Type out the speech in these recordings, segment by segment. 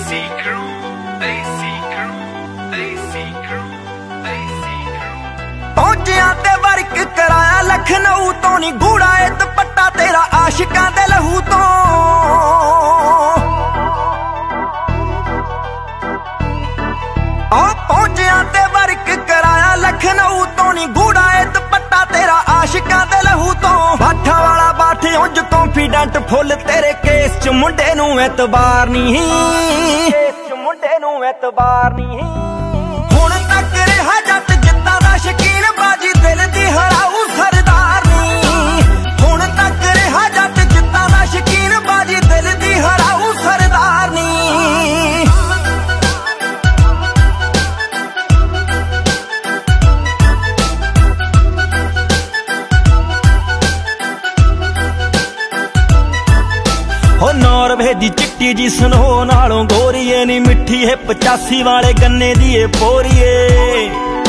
पहुंचिया ते वर्क कराया लखनऊ तो नी गूड़ा ए दुपट्टा तेरा आशिकां दे लहू तो। पहुंचिया ते वर्क कराया लखनऊ तो नी गूड़ा ए दुपट्टा तेरा आशिकां दे लहू तो। बाठा वाला बाठे उंज कॉन्फिडेंट फुल तेरे केस च मुंडे नू एतबार नहीं, केस च मुंडे नू एतबार नहीं। हुण तक रहा जट जिद्दां दा शकीन बाजी दिल दी हराऊ सरदार नी। हुण तक रहा जट जिद्दां दा शकीन बाजी दिल दी हराऊ सरदार नी। नॉर्वे दी चिट्टी जी स्नो नालों गोरीए नी मिठी है 85 वाले गन्ने दी ए पोरीए।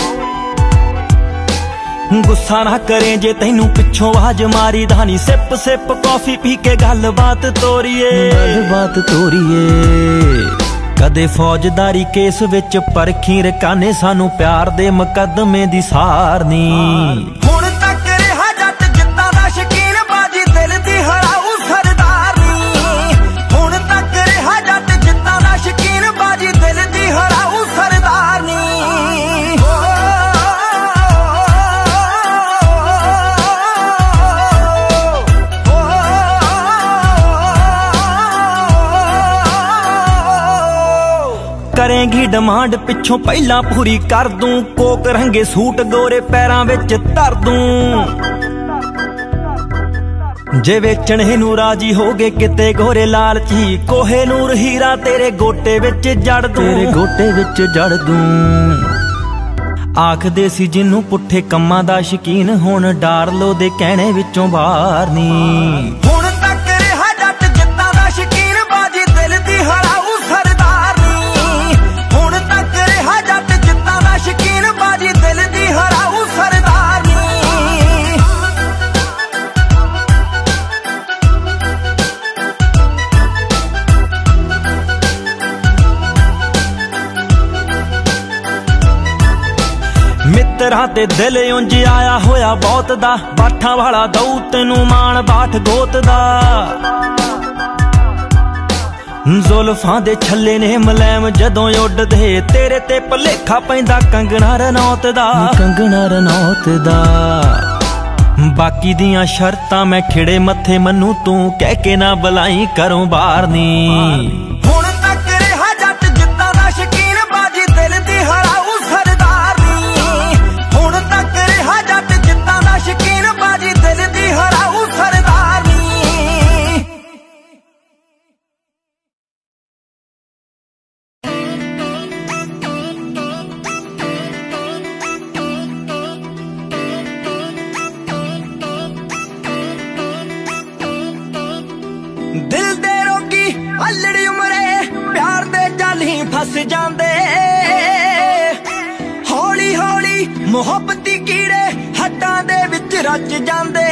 गुस्सा ना करें जे तैनू पिछों आवाज मारी धानी सिप सिप कॉफी पी के गल बात तोरीए, गल बात तोरीए। कदे फौजदारी केस विच परखी रकाने सानू प्यार दे मुकदमे दी सारनी। हुण तक रहा जट जिद्दां दा शकीन बाजी दिल दी हराऊ सरदार नी। हुण तक रहा जट जिद्दां दा शकीन बाजी दिल दी हराऊ सरदार नी। करेंगी डिमांड पिछों पहला पूरी कर दूं, कोक रंगे सूट गोरे पैरां विच धर दूं। जे वेचणे नू राजी हो गए किते गोरे लालची, कोहे नूर हीरा तेरे गोटे विच जड़ दूं, तेरे गोटे विच जड़ दूं। आखदे सी जिन्नू पुट्ठे कम्मां दा शकीन हुण डार लो दे कहणे विचों बाहर नी। हुण तक रहा जट जिद्दां दा शकीन बाजी दिल दी हराऊ सरदार नी। हुण तक रहा जट जिद्दां दा शकीन बाजी दिल दी हराऊ सरदार नी। मित्तरां ते दिल उंज आया होया बहुत दा, बाठा वाला दऊ तेनू मान बाठ गोत दा। जुल्फां दे छल्ले ने मलैम जदों उड्डदे, तेरे ते भलेखा पैंदा कंगना रनौत दा, कंगना रनौत दा। बाकी दियां शर्तां मैं खिड़े मत्थे मन्नू तू कह के ना बलाई करों बाहर नी। हुण तक रहा जट जिद्दां दा शकीन बाजी दिल दी हराऊ सरदार नी। हुण तक रहा जट जिद्दां दा शकीन बाजी दिल दी हराऊ सरदार नी। दिल दे रोगी अल्लड़ी उमरे प्यार दे जाली फस जांदे, हौली हौली मुहब्बती कीड़े हड्डां दे विच रच जांदे।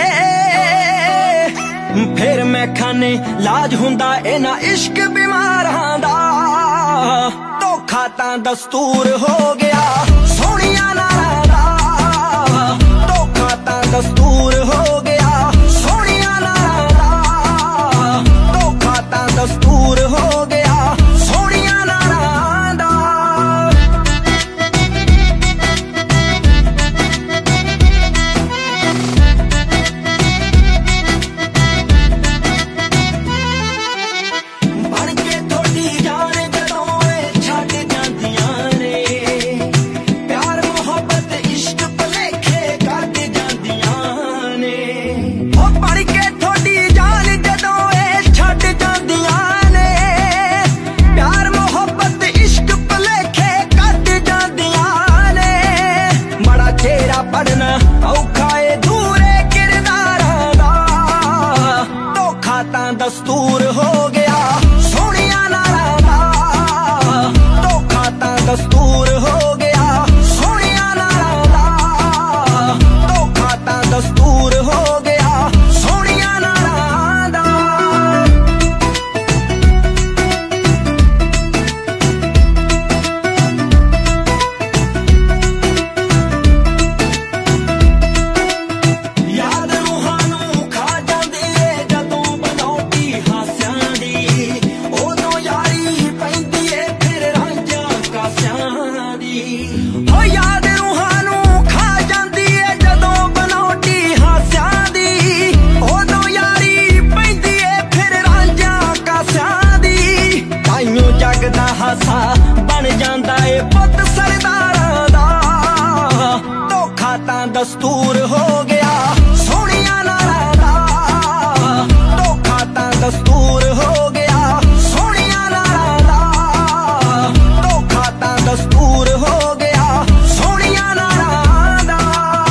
फिर मैं खाने लाज हुंदा इन्हां इश्क बीमारां दा, धोखा तां दस्तूर हो गया सोहणिया नारां दा। धोखा तां दस्तूर हो गया सोहणिया नारां दा। धोखा तां दस्तूर हो गया सोहणिया नारां दा। बन के थोड़ी जान जदों छड्ड जांदियां ने, प्यार मोहब्बत इश्क भलेखे कट जांदियां ने। ओ बन के थोड़ी जान जदों छड्ड जांदियां ने, प्यार मोहब्बत इश्क भलेखे कट जांदियां ने। बड़ा चेहरा पढ़ना औखा ए दूरे किरदारां दा, धोखा तां दस्तूर हो गया सोहणिया नारां दा। धोखा तां दस्तूर हो गया सोहणिया नारां दा। धोखा तां दस्तूर हो गया सोहणिया नारां दा। ਤਾਂ ਦਸਤੂਰ ਹੋ ਗਿਆ ਸੋਹਣੀਆਂ ਨਾਰਾਂ ਦਾ, ਧੋਖਾ ਤਾਂ ਦਸਤੂਰ ਹੋ ਗਿਆ ਸੋਹਣੀਆਂ ਨਾਰਾਂ ਦਾ, ਧੋਖਾ ਤਾਂ ਦਸਤੂਰ ਹੋ ਗਿਆ ਸੋਹਣੀਆਂ ਨਾਰਾਂ ਦਾ।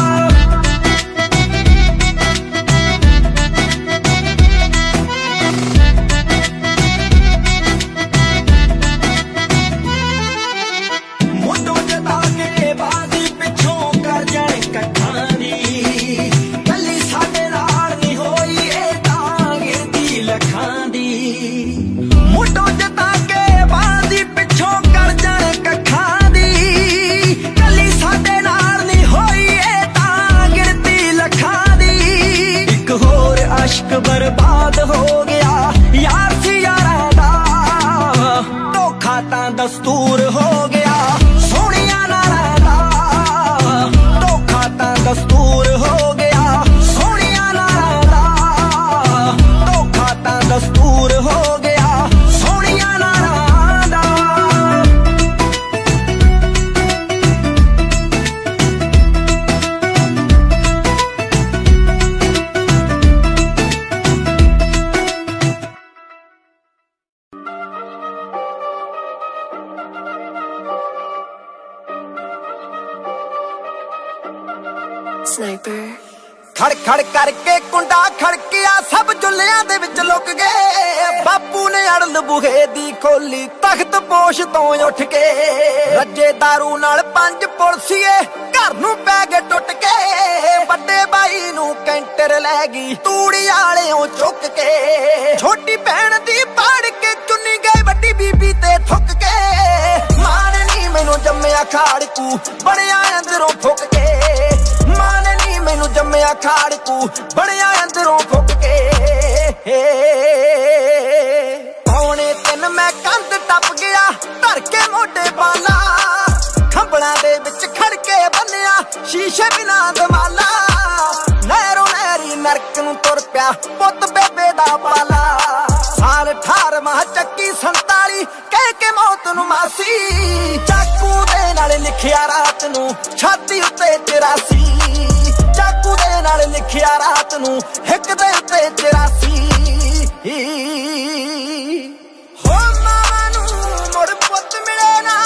ਮੁੱਢੋਂ ਜਤਾ ਕੇ ਬਾਜ਼ੀ ਪਿੱਛੋਂ ਕਰ ਜਾਣ ਕੱਖਾਂ ਦੀ, ਕੱਲੀ ਸਾਡੇ ਨਾਲ ਨਹੀਂ ਹੋਈ ਇਹ ਤਾਂ ਗਿਣਤੀ ਲੱਖਾਂ ਦੀ। ਮੁੱਢੋਂ ਜਤਾ ਕੇ ਬਾਜ਼ੀ ਪਿੱਛੋਂ ਕਰ ਜਾਣ ਕੱਖਾਂ ਦੀ, ਕੱਲੀ ਸਾਡੇ ਨਾਲ ਨਹੀਂ ਹੋਈ ਇਹ ਤਾਂ ਗਿਣਤੀ ਲੱਖਾਂ ਦੀ। ਇੱਕ ਹੋਰ ਅਸ਼ਕ ਬਰਬਾਦ ਹੋ ਗਿਆ ਯਾਰ ਸੀ ਯਾਰਾਂ ਦਾ, ਧੋਖਾ ਤਾਂ ਦਸਤੂਰ ਹੋ ਗਿਆ ਸੋਹਣੀਆਂ ਨਾਰਾਂ ਦਾ, ਧੋਖਾ ਤਾਂ ਦਸਤੂਰ ਹੋ ਗਿਆ ਸੋਹਣੀਆਂ ਨਾਰਾਂ ਦਾ, ਧੋਖਾ ਤਾਂ ਦਸਤੂਰ ਹੋ ਗਿਆ ਸੋਹਣੀਆਂ ਨਾਰਾਂ ਦਾ। Sniper ਖੜ ਖੜ ਕਰਕੇ ਕੁੰਡਾ ਖੜਕਿਆ ਸਭ ਜੁੱਲਿਆਂ ਦੇ ਵਿੱਚ ਲੁਕ ਗਏ, ਬਾਪੂ ਨੇ ਅੜਲ ਬੂਹੇ ਦੀ ਖੋਲੀ ਤਖਤ ਪੋਸ਼ ਤੋਂ ਉੱਠ ਕੇ। ਰੱਜੇ ਦਾਰੂ ਨਾਲ 5 ਪੁਲਸੀਏ ਘਰ ਨੂੰ ਪੈ ਗਏ ਟੁੱਟ ਕੇ, ਵੱਡੇ ਬਾਈ ਨੂੰ ਕੈਂਟਰ ਲੈ ਗਈ ਤੂੜੀ ਵਾਲਿਓਂ ਚੁੱਕ ਕੇ। ਛੋਟੀ ਭੈਣ ਦੀ ਪਾੜ ਕੇ ਚੁੰਨੀ ਗਏ ਵੱਡੀ ਬੀਬੀ ਤੇ ਥੁੱਕ ਕੇ, ਮਾਂ ਨੇ ਨੀ ਮੈਨੂੰ ਜੰਮਿਆ ਖਾੜਕੂ ਬਣਿਆ ਅੰਦਰੋਂ ਫੁੱਕ ਕੇ, ਮਾਂ ਨੇ ਨੀ ਮੈਨੂੰ ਜੰਮਿਆ ਖਾੜਕੂ ਬਣਿਆ ਅੰਦਰੋਂ ਫੁੱਕ ਕੇ। ਪੌਣੇ 3 ਮੈਂ ਕੰਧ ਟੱਪ ਗਿਆ ਧਰ ਕੇ ਮੋਢੇ ਬਾਲਾ, ਖੰਭਲਾਂ ਦੇ ਵਿੱਚ ਖੜ ਕੇ ਬੰਨਿਆ ਸ਼ੀਸ਼ੇ ਬਿਨਾਂ ਦਮਾਲਾ। ਨਹਿਰੋਂ ਨਹਿਰੀ ਨਰਕ ਨੂੰ ਤੁਰ ਪਿਆ ਪੁੱਤ ਬੇਬੇ ਦਾ ਬਾਲਾ, ਸਾਲ 18ਵਾਂ ਚੱਕੀ 47 ਕਹਿ ਕੇ ਮੌਤ ਨੂੰ ਮਾਸੀ। ਚਾਕੂ ਦੇ ਨਾਲ ਲਿਖਿਆ ਰਾਤ ਨੂੰ ਛਾਤੀ ਉੱਤੇ 83, ਚਾਕੂ ਦੇ ਨਾਲ ਲਿਖਿਆ ਰਾਤ ਨੂੰ ਹਿੱਕ ਦੇ ਉੱਤੇ 84। ਹੋ ਮਾਂ ਨੂੰ ਮੁੜ ਪੁੱਤ ਮਿਲੇ ਨਾ,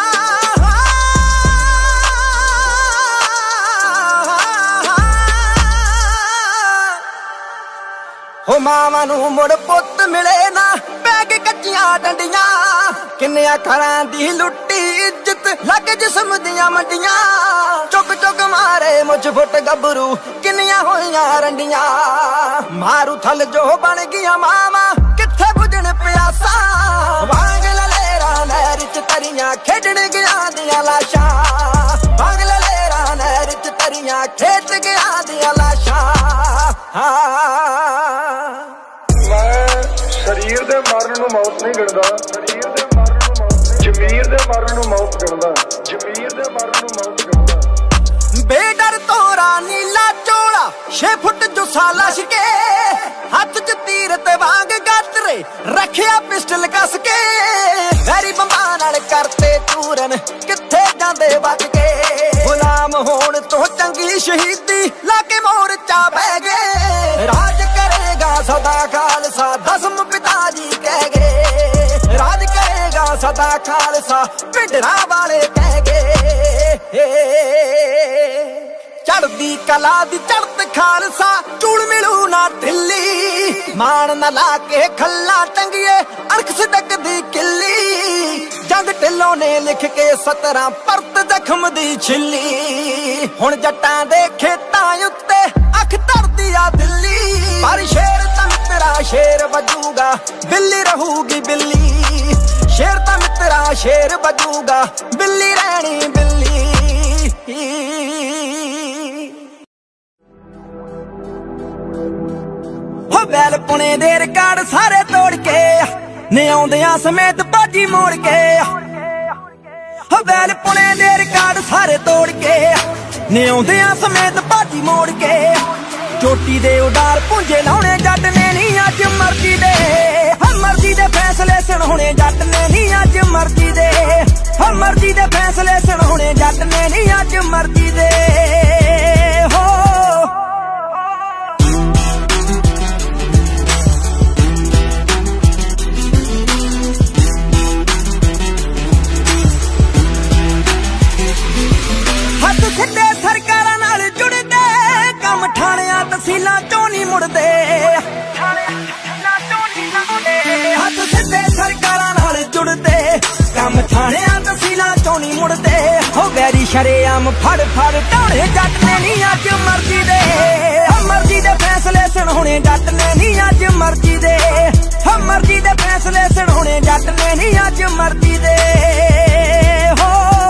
ਹੋ ਮਾਵਾਂ ਨੂੰ ਮੁੜ ਪੁੱਤ ਮਿਲੇ ਨਾ, ਪੈ ਕੇ ਕੱਚੀਆਂ ਡੰਡੀਆਂ। ਕਿੰਨਿਆਂ ਘਰਾਂ ਦੀ ਲੁੱਟੀ ਇੱਜ਼ਤ ਲੱਗ ਜਿਸਮ ਦੀਆਂ ਮੰਡੀਆਂ, ਚੁੱਕ ਚੁੱਕ ਮਾਰੇ ਮੁੱਛ ਫੁੱਟ ਗੱਭਰੂ ਕਿੰਨੀਆਂ ਹੋਈਆਂ ਰੰਡੀਆਂ। ਮਾਰੂ ਥਲ ਜੋ ਬਣ ਗਈਆਂ ਮਾਵਾਂ ਕਿੱਥੇ ਬੁਝਣ ਪਿਆਸਾ, ਵਾਂਗ ਲਲੇਰਾ ਨਹਿਰ ਚ ਤਰੀਆਂ ਖੇਡਣ ਗਿਆ ਦੀਆਂ ਲਾਸ਼ਾਂ, ਵਾਂਗ ਲਲੇਰਾ ਨਹਿਰ ਚ ਤਰੀਆਂ ਖੇਡ ਗਿਆ ਦੀਆਂ ਲਾਸ਼ਾਂ। ਮੈਂ ਸਰੀਰ ਦੇ ਮਰਨ ਨੂੰ ਮੌਤ ਨਹੀਂ ਗਿਣਦਾ, ਸਰੀਰ ਦੇ ਮਰਨ ਨੂੰ ਮੌਤ, ਜ਼ਮੀਰ ਦੇ ਮਰਨ ਨੂੰ ਮੌਤ ਗਿਣਦਾ, ਜ਼ਮੀਰ ਦੇ ਮਰਨ ਨੂੰ ਮੌਤ ਗਿਣਦਾ। ਬੇਡਰ ਤੋਰਾ ਨੀਲਾ ਚੋਲਾ 6 ਫੁੱਟ ਜੁੱਸਾ ਲਸ਼ ਕੇ, ਹੱਥ ਚ ਤੀਰ ਤੇ ਵਾਂਗ ਗਾਤਰੇ ਰੱਖਿਆ ਪਿਸਟਲ ਕੱਸ ਕੇ। ਵੈਰੀ ਬੰਬਾਂ ਨਾਲ ਕਰਤੇ ਚੂਰਨ ਕਿੱਥੇ ਜਾਂਦੇ ਬਚ ਕੇ, ਗੁਲਾਮ ਹੋਣ ਤੋਂ ਚੰਗੀ ਸ਼ਹੀਦੀ ਲਾ ਕੇ ਮੋਰਚਾ ਬਹਿ ਗਏ। ਰਾਜ ਕਰੇਗਾ ਸਦਾ ਖਾਲਸਾ ਦਸਮ ਪਿਤਾ ਜੀ ਕਹਿ ਗਏ, ਰਾਜ ਕਰੇਗਾ ਸਦਾ ਖਾਲਸਾ ਪਿੰਡਰਾਂ ਵਾਲੇ ਕਹਿ ਗਏ। ਚੜਦੀ ਕਲਾ ਦੀ ਚੜਤ ਖਾਲਸਾ ਚੂੜ ਮਿਲੂ ਨਾ ਢਿੱਲੀ, ਮਾਣ ਨਾ ਲਾ ਕੇ ਖੱਲਾ ਟੰਗੀਏ ਅਰਖ ਸਦਕ ਦੀ ਕਿੱਲੀ। ਜੰਗ ਢਿੱਲੋਂ ਨੇ ਲਿਖ ਕੇ 17 ਪਰਤ ਜ਼ਖਮ ਦੀ ਛਿੱਲੀ, ਹੁਣ ਜੱਟਾਂ ਦੇ ਖੇਤਾਂ ਉੱਤੇ ਅੱਖ ਧਰਦੀ ਆ ਦਿੱਲੀ। ਪਰ ਸ਼ੇਰ ਤਾਂ ਮਿੱਤਰਾ ਸ਼ੇਰ ਵੱਜੂਗਾ ਬਿੱਲੀ ਰਹੂਗੀ ਬਿੱਲੀ, ਸ਼ੇਰ ਤਾਂ ਮਿੱਤਰਾ ਸ਼ੇਰ ਵੱਜੂਗਾ ਬਿੱਲੀ ਰਹਿਣੀ ਬਿੱਲੀ। ਹੋ ਬੈਲ ਪੁਣੇ ਦੇ ਰਿਕਾਰਡ ਸਾਰੇ ਤੋੜ ਕੇ ਨੇ ਆਉਂਦਿਆਂ ਸਮੇਤ ਬਾਜੀ ਮੋੜ ਕੇ, ਹੋ ਬੈਲ ਪੁਣੇ ਦੇ ਰਿਕਾਰਡ ਸਾਰੇ ਤੋੜ ਕੇ ਨੇ ਆਉਂਦਿਆਂ ਸਮੇਤ ਬਾਜੀ ਮੋੜ ਕੇ। ਚੋਟੀ ਦੇ ਉਡਾਰ ਪੁੰਜੇ ਲਾਉਣੇ ਜੱਟ ਨੇ ਨੀ ਅੱਜ ਮਰਜ਼ੀ ਦੇ, ਹਰ ਮਰਜ਼ੀ ਦੇ ਫੈਸਲੇ ਸੁਣਾਉਣੇ ਜੱਟ ਨੇ ਨੀ ਅੱਜ ਮਰਜ਼ੀ ਦੇ, ਹਰ ਮਰਜ਼ੀ ਦੇ ਫੈਸਲੇ ਸੁਣਾਉਣੇ ਜੱਟ ਨੇ ਨੀ ਅੱਜ ਮਰਜ਼ੀ ਦੇ। ਸ਼ਰੇਆਮ ਫੜ ਫੜ ਢਾਣੇ ਜੱਟ ਨੇ ਨੀ ਅੱਜ ਮਰਜ਼ੀ ਦੇ ਮਰਜ਼ੀ ਦੇ ਫੈਸਲੇ ਸੁਣਾਉਣੇ ਜੱਟ ਨੇ ਨੀ ਅੱਜ ਮਰਜ਼ੀ ਦੇ ਮਰਜ਼ੀ ਦੇ ਫੈਸਲੇ ਸੁਣਾਉਣੇ ਜੱਟ ਨੇ ਨੀ ਅੱਜ ਮਰਜ਼ੀ ਦੇ ਹੋ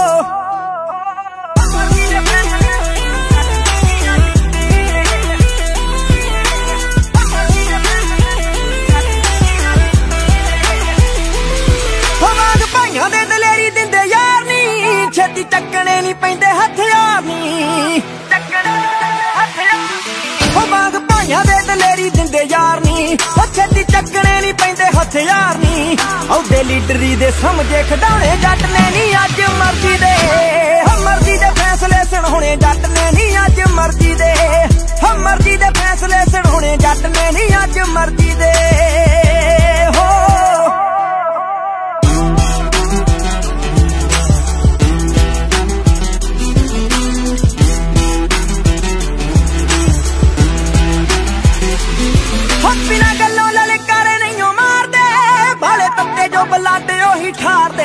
ਦੇ ਦਲੇਰੀ ਦਿੰਦੇ ਯਾਰ ਨੀ ਛੇਤੀ ਚੱਕਣੇ ਨੀ ਪੈਂਦੇ ਹਥਿਆਰ ਨੀ ਹੋ ਮੰਗ ਭਾਈਆਂ ਦੇ ਦਲੇਰੀ ਦਿੰਦੇ ਯਾਰ ਨੀ ਛੇਤੀ ਚੱਕਣੇ ਨੀ ਪੈਂਦੇ ਹਥਿਆਰ ਨੀ ਉਹਦੇ ਲੀਡਰੀ ਦੇ ਸਮਝੇ ਖਡਾਉਣੇ ਜੱਟ ਨੇ ਨੀ ਅੱਜ ਮਰਜ਼ੀ ਦੇ ਮਰਜ਼ੀ ਦੇ ਫੈਸਲੇ ਸੁਣਾਉਣੇ ਜੱਟ ਨੇ ਨੀ ਅੱਜ ਮਰਜ਼ੀ ਦੇ ਮਰਜ਼ੀ ਦੇ ਫੈਸਲੇ ਸੁਣਾਉਣੇ ਜੱਟ ਨੇ ਨੀ ਅੱਜ ਮਰਜ਼ੀ ਦੇ ਹੋ ਬਿਨਾਂ ਗੱਲੋਂ ਲਲਕਾਰੇ ਨਹੀਂ ਮਾਰਦੇ ਭਾਲੇ ਤੱਤੇ ਜੋ ਬਲਾਡੇ ਉਹੀ ਠਾਰਦੇ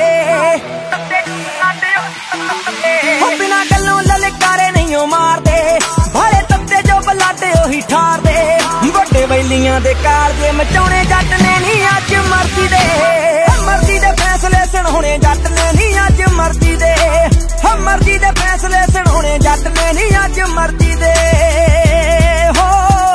ਬਿਨਾਂ ਗੱਲੋਂ ਲਲਕਾਰੇ ਨਹੀਂ ਮਾਰਦੇ ਭਾਲੇ ਤੱਤੇ ਜੋ ਬਲਾਡੇ ਉਹੀ ਠਾਰਦੇ ਵੱਡੇ ਵੈਲੀਆਂ ਦੇ ਕਾਲਜੇ ਮਚਾਉਣੇ ਜੱਟ ਨੇ ਨੀ ਅੱਜ ਮਰਜ਼ੀ ਦੇ ਮਰਜ਼ੀ ਦੇ ਫੈਸਲੇ ਸੁਣਾਉਣੇ ਜੱਟ ਨੇ ਨੀ ਅੱਜ ਮਰਜ਼ੀ ਦੇ ਮਰਜ਼ੀ ਦੇ ਫੈਸਲੇ ਸੁਣਾਉਣੇ ਜੱਟ ਨੇ ਨੀ ਅੱਜ ਮਰਜ਼ੀ ਦੇ ਹੋ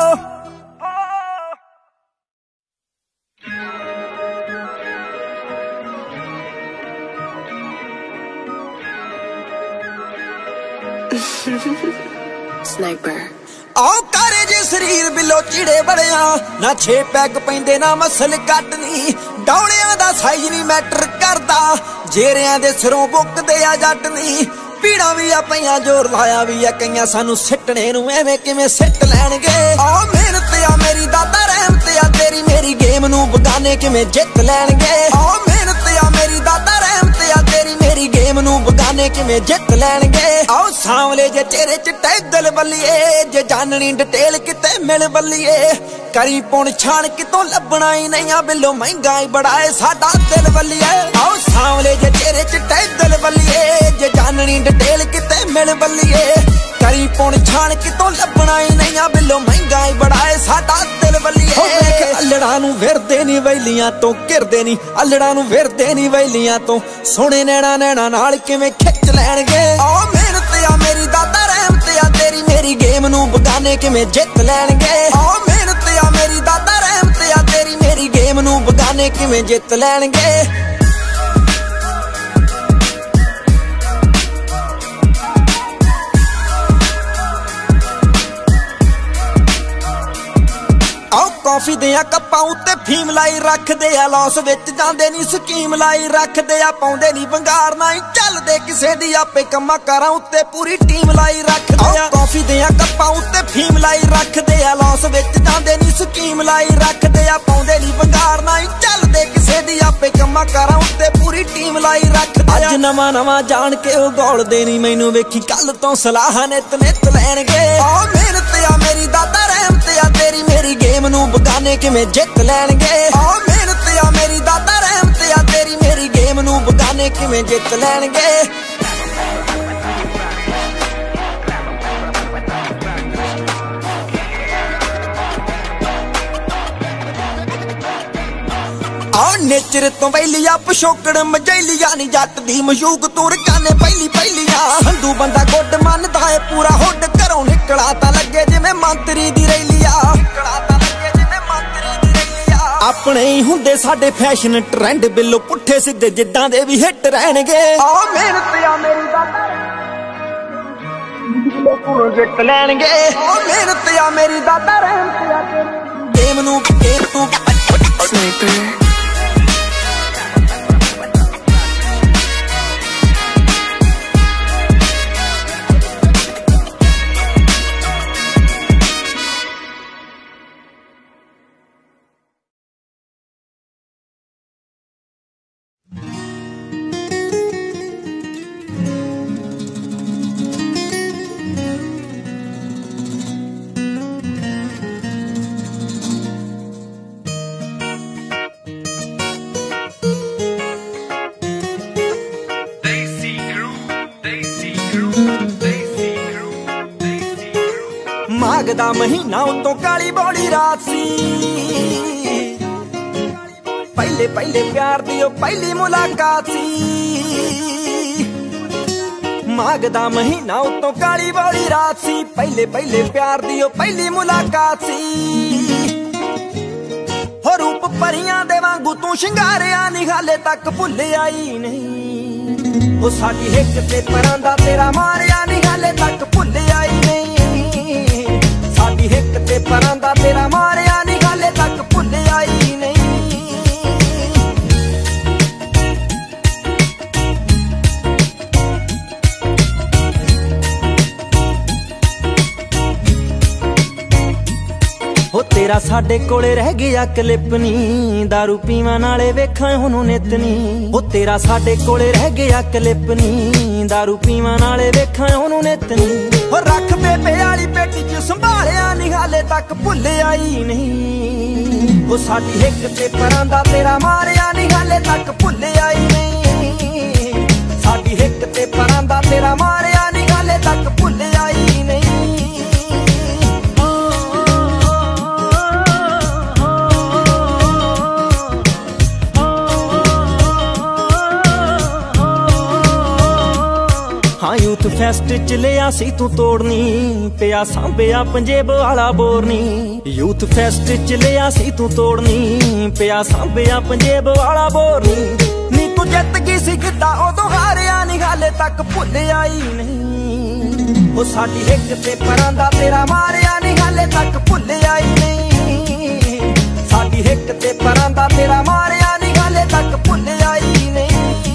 Sniper. ਆਓ ਕਾਰੇ ਜੇ ਸਰੀਰ ਬਿੱਲੋ ਚਿੜੇ ਬੜਿਆ ਨਾ 6 ਪੈਗ ਪੈਂਦੇ ਨਾ ਮਸਲ ਕੱਟਨੀ ਡੌਲਿਆਂ ਦਾ ਸਾਈਜ਼ ਨਹੀਂ ਮੈਟਰ ਕਰਦਾ ਜੇਰਿਆਂ ਦੇ ਸਿਰੋਂ ਬੁੱਕਦੇ ਆ ਜੱਟ ਨਹੀਂ ਪੀੜਾਂ ਵੀ ਆ ਪਈਆਂ ਜ਼ੋਰ ਲਾਇਆ ਵੀ ਆ ਕਈਆਂ ਸਾਨੂੰ ਸਿੱਟਣੇ ਨੂੰ ਐਵੇਂ ਕਿਵੇਂ ਸਿੱਟ ਲੈਣਗੇ ਆਹ ਮਿਹਨਤ ਆ ਮੇਰੀ ਦਾਦਾ ਰਹਿਮਤ ਆ ਤੇਰੀ ਮੇਰੀ ਗੇਮ ਨੂੰ ਬਗਾਨੇ ਕਿਵੇਂ ਜਿੱਤ ਲੈਣਗੇ ਆਹ ਮਿਹਨਤ ਆ ਮੇਰੀ ਦਾਦਾ ਰਹਿਮਤ ਆ ਤੇਰੀ ਮੇਰੀ ਗੇਮ ਨੂੰ ਬਗਾਨੇ ਕਿਵੇਂ ਜਿੱਤ ਲੈਣਗੇ ਆਹ ਸਾਂਵਲੇ ਜੇ ਚਿਹਰੇ ਚ ਟੈਗਲ ਬੱਲੀਏ ਜੇ ਜਾਣਨੀ ਡਿਟੇਲ ਕਿਤੇ ਮਿਲ ਬੱਲੀਏ ਕਰੀ ਪੁਣ ਛਾਣ ਕਿਤੋਂ ਲੱਭਣਾ ਹੀ ਨਹੀਂ ਆ ਬਿੱਲੋ ਮਹਿੰਗਾ ਹੀ ਬੜਾ ਏ ਸਾਡਾ ਦਿਲ ਬੱਲੀਏ ਆਹ ਸਾਂਵਲੇ ਜੇ ਚਿਹਰੇ ਚ ਟੈਗਲ ਬੱਲੀਏ ਜੇ ਜਾਣਨੀ ਡਿਟੇਲ ਕਿਤੇ ਮਿਲ ਬੱਲੀਏ ਕਰੀ ਪੁਣ ਛਾਣ ਕਿਤੋਂ ਲੱਭਣਾ ਹੀ ਨਹੀਂ ਆ ਬਿੱਲੋ ਮਹਿੰਗਾ ਹੀ ਬੜਾ ਏ ਸਾਡਾ ਦਿਲ ਬੱਲੀਏ ਅਲੜਾਂ ਨੂੰ ਵਿਰਦੇ ਨੀ ਵੈਲੀਆਂ ਤੋਂ ਘਿਰਦੇ ਨੀ ਅਲੜਾਂ ਨੂੰ ਵਿਰਦੇ ਨੀ ਵੈਲੀਆਂ ਤੋਂ ਸੋਹਣੇ ਨੈਣਾ ਨਾਲ ਕਿਵੇਂ ਖਿੱਚ ਲੈਣਗੇ ਆਹ ਮਿਹਨਤ ਆ ਮੇਰੀ ਦਾਦਾ ਰਹਿਮਤ ਆ ਤੇਰੀ ਮੇਰੀ ਗੇਮ ਨੂੰ ਬਗਾਨੇ ਕਿਵੇਂ ਜਿੱਤ ਲੈਣਗੇ ਆਹ ਮਿਹਨਤ ਆ ਮੇਰੀ ਦਾਦਾ ਰਹਿਮਤ ਆ ਤੇਰੀ ਮੇਰੀ ਗੇਮ ਨੂੰ ਬਗਾਨੇ ਕਿਵੇਂ ਜਿੱਤ ਲੈਣਗੇ ਆਓ ਕਾਫੀ ਦੀਆਂ ਕੱਪਾਂ ਉੱਤੇ ਫੀਮ ਲਾਈ ਰੱਖਦੇ ਆ ਲੌਸ ਵਿੱਚ ਜਾਂਦੇ ਨਹੀਂ ਸਕੀਮ ਲਾਈ ਰੱਖਦੇ ਆ ਪਾਉਂਦੇ ਨਹੀਂ ਬੰਗਾਰ ਨਾ ਹੀ ਚੱਲਦੇ ਕਿਸੇ ਦੀ ਆਪੇ ਕੰਮਾਂ ਕਾਰਾਂ ਉੱਤੇ ਪੂਰੀ ਟੀਮ ਲਾਈ ਰੱਖਦੇ ਆ ਕਾਫੀ ਦੀਆਂ ਕੱਪਾਂ ਉੱਤੇ ਫੀਮ ਲਾਈ ਰੱਖਦੇ ਆ ਲੌਸ ਵਿੱਚ ਜਾਂਦੇ ਨਹੀਂ ਸਕੀਮ ਲਾਈ ਰੱਖਦੇ ਆ ਪਾਉਂਦੇ ਨਹੀਂ ਬੰਗਾਰ ਨਾ ਹੀ ਚੱਲਦੇ ਕਿਸੇ ਦੀ ਆਪੇ ਕੰਮਾਂ ਕਾਰਾਂ ਉੱਤੇ ਪੂਰੀ ਟੀਮ ਲਾਈ ਰੱਖਦੇ ਆ ਅੱਜ ਨਵਾਂ ਜਾਣ ਕੇ ਉਹ ਗੋਲਦੇ ਨਹੀਂ ਮੈਨੂੰ ਵੇਖੀ ਕੱਲ ਤੋਂ ਸਲਾਹ ਨਿਤ ਲੈਣਗੇ ਆਹ ਮਿਹਨਤ ਆ ਮੇਰੀ ਦਾਦਾ ਰਹਿਮਤ ਆ ਤੇਰੀ ਮੇਰੀ ਗੇਮ ਨੂੰ ਬਗਾਨੇ ਕਿਵੇਂ ਜਿੱਤ ਲੈਣਗੇ ਆਹ ਮਿਹਨਤ ਆ ਮੇਰੀ ਦਾਦਾ ਰਹਿਮਤ ਆ ਤੇਰੀ ਮੇਰੀ ਗੇਮ ਨੂੰ ਬਗਾਨੇ ਕਿਵੇਂ ਜਿੱਤ ਲੈਣਗੇ ਆਹ ਨੇਚਰ ਤੋਂ ਵੈਲੀਆ ਪਿਛੋਕੜ ਮਜੈਲੀਆ ਨੀ ਜੱਟ ਦੀ ਮਸ਼ੂਕ ਤੂੰ ਰਕਾਨੇ ਪਹਿਲੀਆਂ ਹੰਦੂ ਬੰਦਾ ਗੁੱਡ ਮੰਨਦਾ ਏ ਪੂਰਾ ਹੁੱਡ ਘਰੋਂ ਨਿਕਲਾ ਤਾਂ ਲੱਗੇ ਜਿਵੇਂ ਮੰਤਰੀ ਦੀ ਰੈਲੀਆ ਆਪਣੇ ਹੀ ਹੁੰਦੇ ਸਾਡੇ ਫੈਸ਼ਨ ਟ੍ਰੈਂਡ ਬਿੱਲੋ ਪੁੱਠੇ ਸਿੱਧੇ ਜਿੱਦਾਂ ਦੇ ਵੀ ਹਿੱਟ ਰਹਿਣਗੇ ਆਹ ਮਿਹਨਤ ਆ ਮੇਰੀ ਦਾਦਾ ਪੂਰਾ ਜਿੱਤ ਲੈਣਗੇ ਆਹ ਮਿਹਨਤ ਆ ਮੇਰੀ ਦਾਦਾ ਰਹਿਮਤ ਆ ਗੇਮ ਨੂੰ Sniper. ਮਾਘ ਦਾ ਮਹੀਨਾ ਉਤੋਂ ਕਾਲੀ ਬੋਲੀ ਰਾਤ ਸੀ ਪਹਿਲੇ ਪਹਿਲੇ ਪਿਆਰ ਦੀ ਉਹ ਪਹਿਲੀ ਮੁਲਾਕਾਤ ਸੀ ਮਾਘ ਦਾ ਮਹੀਨਾ ਉਤੋਂ ਕਾਲੀ ਬੋਲੀ ਰਾਤ ਸੀ ਪਹਿਲੇ ਪਹਿਲੇ ਪਿਆਰ ਦੀ ਉਹ ਪਹਿਲੀ ਮੁਲਾਕਾਤ ਸੀ ਹੋ ਰੂਪ ਪਰੀਆਂ ਦੇ ਵਾਂਗੂ ਤੂੰ ਸ਼ਿੰਗਾਰਿਆ ਨੀ ਹਾਲੇ ਤੱਕ ਭੁੱਲ ਆਈ ਨਹੀਂ ਉਹ ਸਾਡੀ ਹਿੱਕ ਤੇ ਪਰਾਂ ਦਾ ਤੇਰਾ ਮਾਰਿਆ ਨੀ ਹਾਲੇ ਤੱਕ ਭੁੱਲ ਆਈ ਨਹੀਂ ਸਾਡੀ ਹਿੱਕ ਤੇ ਪਰਾਂ ਦਾ ਤੇਰਾ ਮਾਰਿਆ ਨੀ ਹਾਲੇ ਤੱਕ ਭੁੱਲ ਆਈ ਨਹੀਂ ਹੋ ਤੇਰਾ ਸਾਡੇ ਕੋਲੇ ਰਹਿ ਗਿਆ ਕਲਿੱਪ ਨੀ ਦਾਰੂ ਪੀਵਾਂ ਨਾਲੇ ਵੇਖਾਂ ਉਹਨੂੰ ਨਿਤ ਨੀ ਹੋ ਤੇਰਾ ਸਾਡੇ ਕੋਲੇ ਰਹਿ ਗਿਆ ਕਲਿੱਪ ਨੀ ਦਾਰੂ ਪੀਵਾਂ ਨਾਲੇ ਵੇਖਾਂ ਉਹਨੂੰ ਨਿਤ ਨੀ ਹੋ ਰੱਖ ਬੇਬੇ ਵਾਲੀ ਪੇਟੀ 'ਚ ਸੰਭਾਲਿਆ ਨੀ ਹਾਲੇ ਤੱਕ ਭੁੱਲ ਆਈ ਨਹੀਂ ਉਹ ਸਾਡੀ ਹਿੱਕ ਤੇ ਪਰਾਂ ਦਾ ਤੇਰਾ ਮਾਰਿਆ ਨੀ ਹਾਲੇ ਤੱਕ ਭੁੱਲ ਆਈ ਨਹੀਂ ਸਾਡੀ ਹਿੱਕ ਤੇ ਪਰਾਂ ਦਾ ਤੇਰਾ ਮਾਰਿਆ ਨੀ ਹਾਲੇ ਤੱਕ ਭੁੱਲ ਆਈ ਨਹੀਂ ਹਾਂ ਯੂਥ ਫੈਸਟ ਚ ਲਿਆ ਸੀ ਤੂੰ ਤੋੜਨੀ ਪਿਆ ਸਾਂਭਿਆ ਪੰਜੇਬ ਵਾਲਾ ਬੋਰਨੀ ਯੂਥ ਫੈਸਟ ਚ ਲਿਆ ਸੀ ਤੂੰ ਤੋੜਨੀ ਪਿਆ ਸਾਂਭਿਆ ਪੰਜੇਬ ਵਾਲਾ ਬੋਰਨੀ ਨੀ ਤੂੰ ਜਿੱਤ ਗਈ ਸੀ ਕਿੱਦਾਂ ਉਦੋਂ ਹਾਰਿਆ ਨੀ ਹਾਲੇ ਤੱਕ ਭੁੱਲ ਆਈ ਨਹੀਂ ਉਹ ਸਾਡੀ ਹਿੱਕ ਤੇ ਪਰਾਂ ਦਾ ਤੇਰਾ ਮਾਰਿਆ ਨੀ ਹਾਲੇ ਤੱਕ ਭੁੱਲ ਆਈ ਨਹੀਂ ਸਾਡੀ ਹਿੱਕ ਤੇ ਪਰਾਂ ਦਾ ਤੇਰਾ ਮਾਰਿਆ ਨੀ ਹਾਲੇ ਤੱਕ ਭੁੱਲ ਆਈ ਨਹੀਂ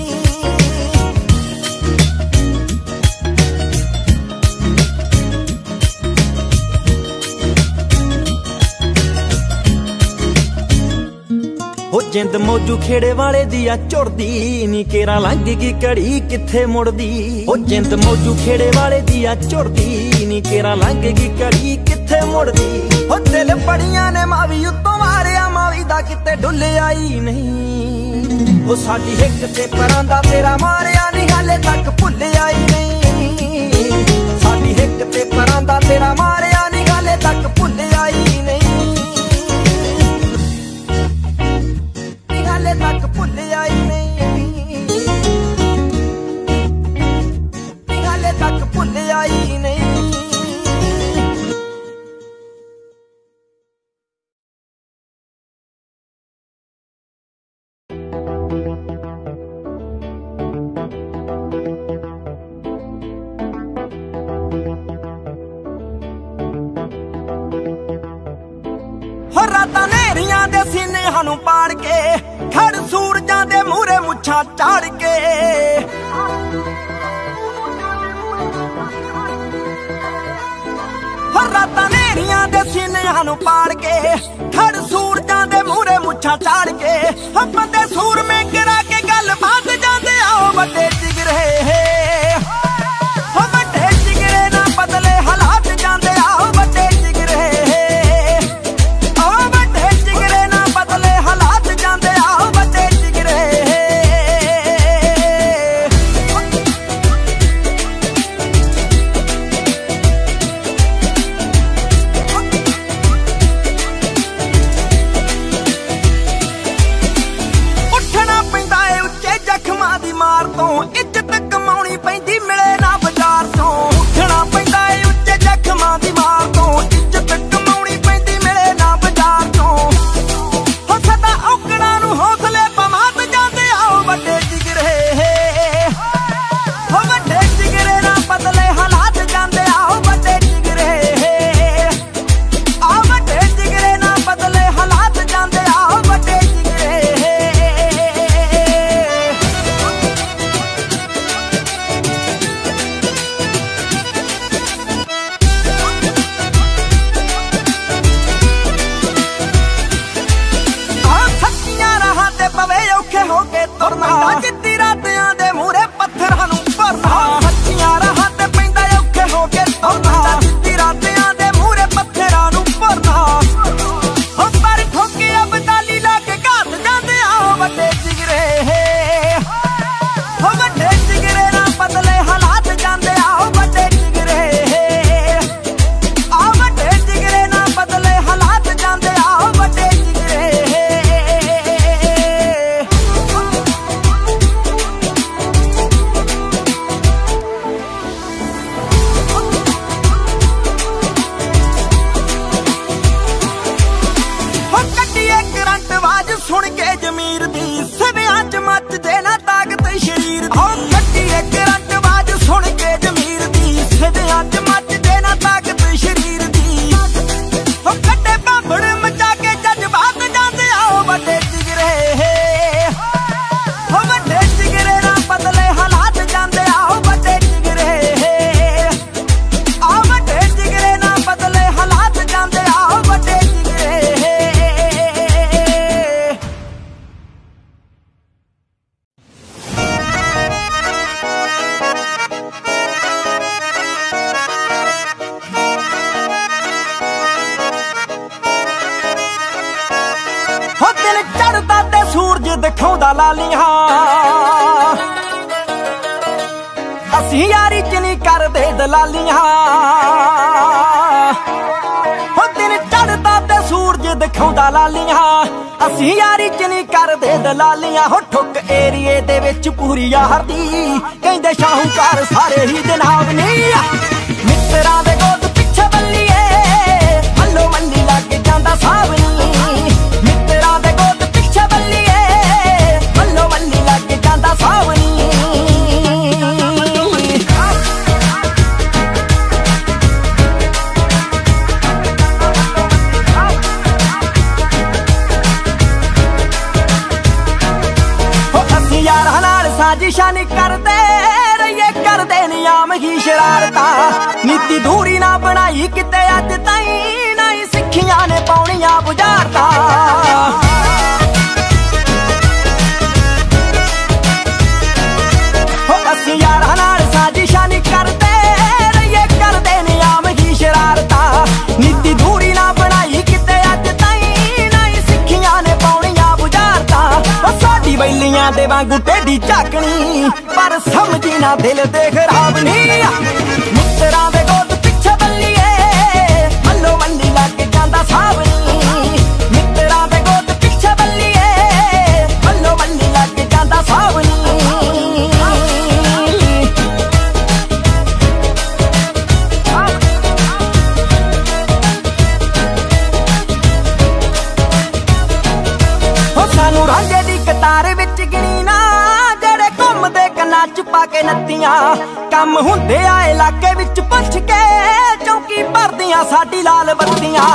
ਉਹ ਜਿੰਦ ਮੌਜੂ ਖੇੜੇ ਵਾਲੇ ਦੀ ਆ ਝੁਰਦੀ ਨੀ ਕੇਰਾ ਲੰਘ ਗਈ ਘੜੀ ਕਿੱਥੇ ਮੁੜਦੀ ਉਹ ਜਿੰਦ ਮੌਜੂ ਖੇੜੇ ਵਾਲੇ ਦੀ ਆ ਝੁਰਦੀ ਨੀ ਕੇਰਾ ਲੰਘ ਗਈ ਘੜੀ ਕਿੱਥੇ ਮੁੜਦੀ ਉਹ ਦਿਲ ਬੜੀਆਂ ਨੇ ਮਾਵੀ ਉੱਤੋਂ ਮਾਰਿਆ ਮਾਵੀ ਦਾ ਕਿਤੇ ਡੁੱਲ ਆਈ ਨਹੀਂ ਉਹ ਸਾਡੀ ਹਿੱਕ ਤੇ ਪਰਾਂ ਦਾ ਤੇਰਾ ਮਾਰਿਆ ਨੀ ਹਾਲੇ ਤੱਕ ਭੁੱਲ ਆਈ ਨਹੀਂ ਸਾਡੀ ਹਿੱਕ ਤੇ ਪਰਾਂ ਦਾ ਤੇਰਾ ਮਾਰਿਆ ਨੀ ਹਾਲੇ ਤੱਕ ਭੁੱਲ ਆਈ ਨਹੀਂ ਹਾਲੇ ਤੱਕ ਭੁੱਲ ਆਈ ਨਹੀਂ ਹਾਲੇ ਤੱਕ ਭੁੱਲ ਆਈ ਨਹੀਂ ਹੋ ਰਾਤਾਂ ਨੇਰੀਆਂ ਦੇ ਸੀਨਿਆਂ ਨੂੰ ਪਾੜ ਕੇ ਖੜ ਸੂਰਜਾਂ ਦੇ ਮੂਹਰੇ ਮੁੱਛਾਂ ਝਾੜ ਕੇ ਹੋ ਰਾਤਾਂ ਨੇਰੀਆਂ ਦੇ ਸੀਨਿਆਂ ਨੂੰ ਪਾੜ ਕੇ ਖੜ ਸੂਰਜਾਂ ਦੇ ਮੂਹਰੇ ਮੁੱਛਾਂ ਝਾੜ ਕੇ ਬੰਦੇ ਸੂਰਮੇ ਕਰਾ ਕੇ ਗੱਲ ਬਾਤ ਜਾਂਦੇ ਆਓ ਵੱਡੇ ਜਿਗਰੇ ਹੋ ਵੱਡੇ ਜਿਗਰੇ ਨਾ ਬਦਲੇ ਹਾਲਾਤ ਜਾਂਦੇ ਆਓ ਵੱਡੇ ਜਿਗਰੇ ਇੱਜ਼ਤ ਕਮਾਉਣੀ दिखाउंदा लालियां असीं यारी च नहीं करदे दलालियां हो दिन चढ़दा ते सूरज दिखाउंदा लालियां असीं यारी च नहीं करदे दलालियां हो ठुक एरिए दे विच पूरी यार दी कहंदे शाहूकार सारे ही जनाब नी मित्तरां दे गोद पिछे बल्लीए हल्लो मंडी लग जांदा सावनी मित्तरां दे गोद पिछे बल्लीए हल्लो मंडी लग जांदा सावनी साजिशा नहीं करते रहिए करते नियाम ही शरारता नीति दूरी ना बनाई किते अज ताई ना ही सिखियां ने पाउनियां बुझारता हो असीं यारां नाल साजिशा नहीं करते रहिए करते नियाम ही शरारता नीति दूरी ना बनाई किते अज ताई ना ही सिखियां ने पाउनियां बुझारता साडी बैलियां दे वांगू टेढ़ी झाकनी पर समझी ना दिल दे खराब नी मित्तरां दे गोद पिछे बल्लीए हल्लो मंडी लग जांदा सावनी मित्तरां दे गोद पिछे बल्लीए हल्लो मंडी लग जांदा सावनी हो सानू रांझे दी कतार विच गिनी ना जेड़े घुमदे कन्नां च पाके नत्तियां कम हुंदे आ इलाके विच पुछ के चौकी भरदियां साडी लाल बत्तियां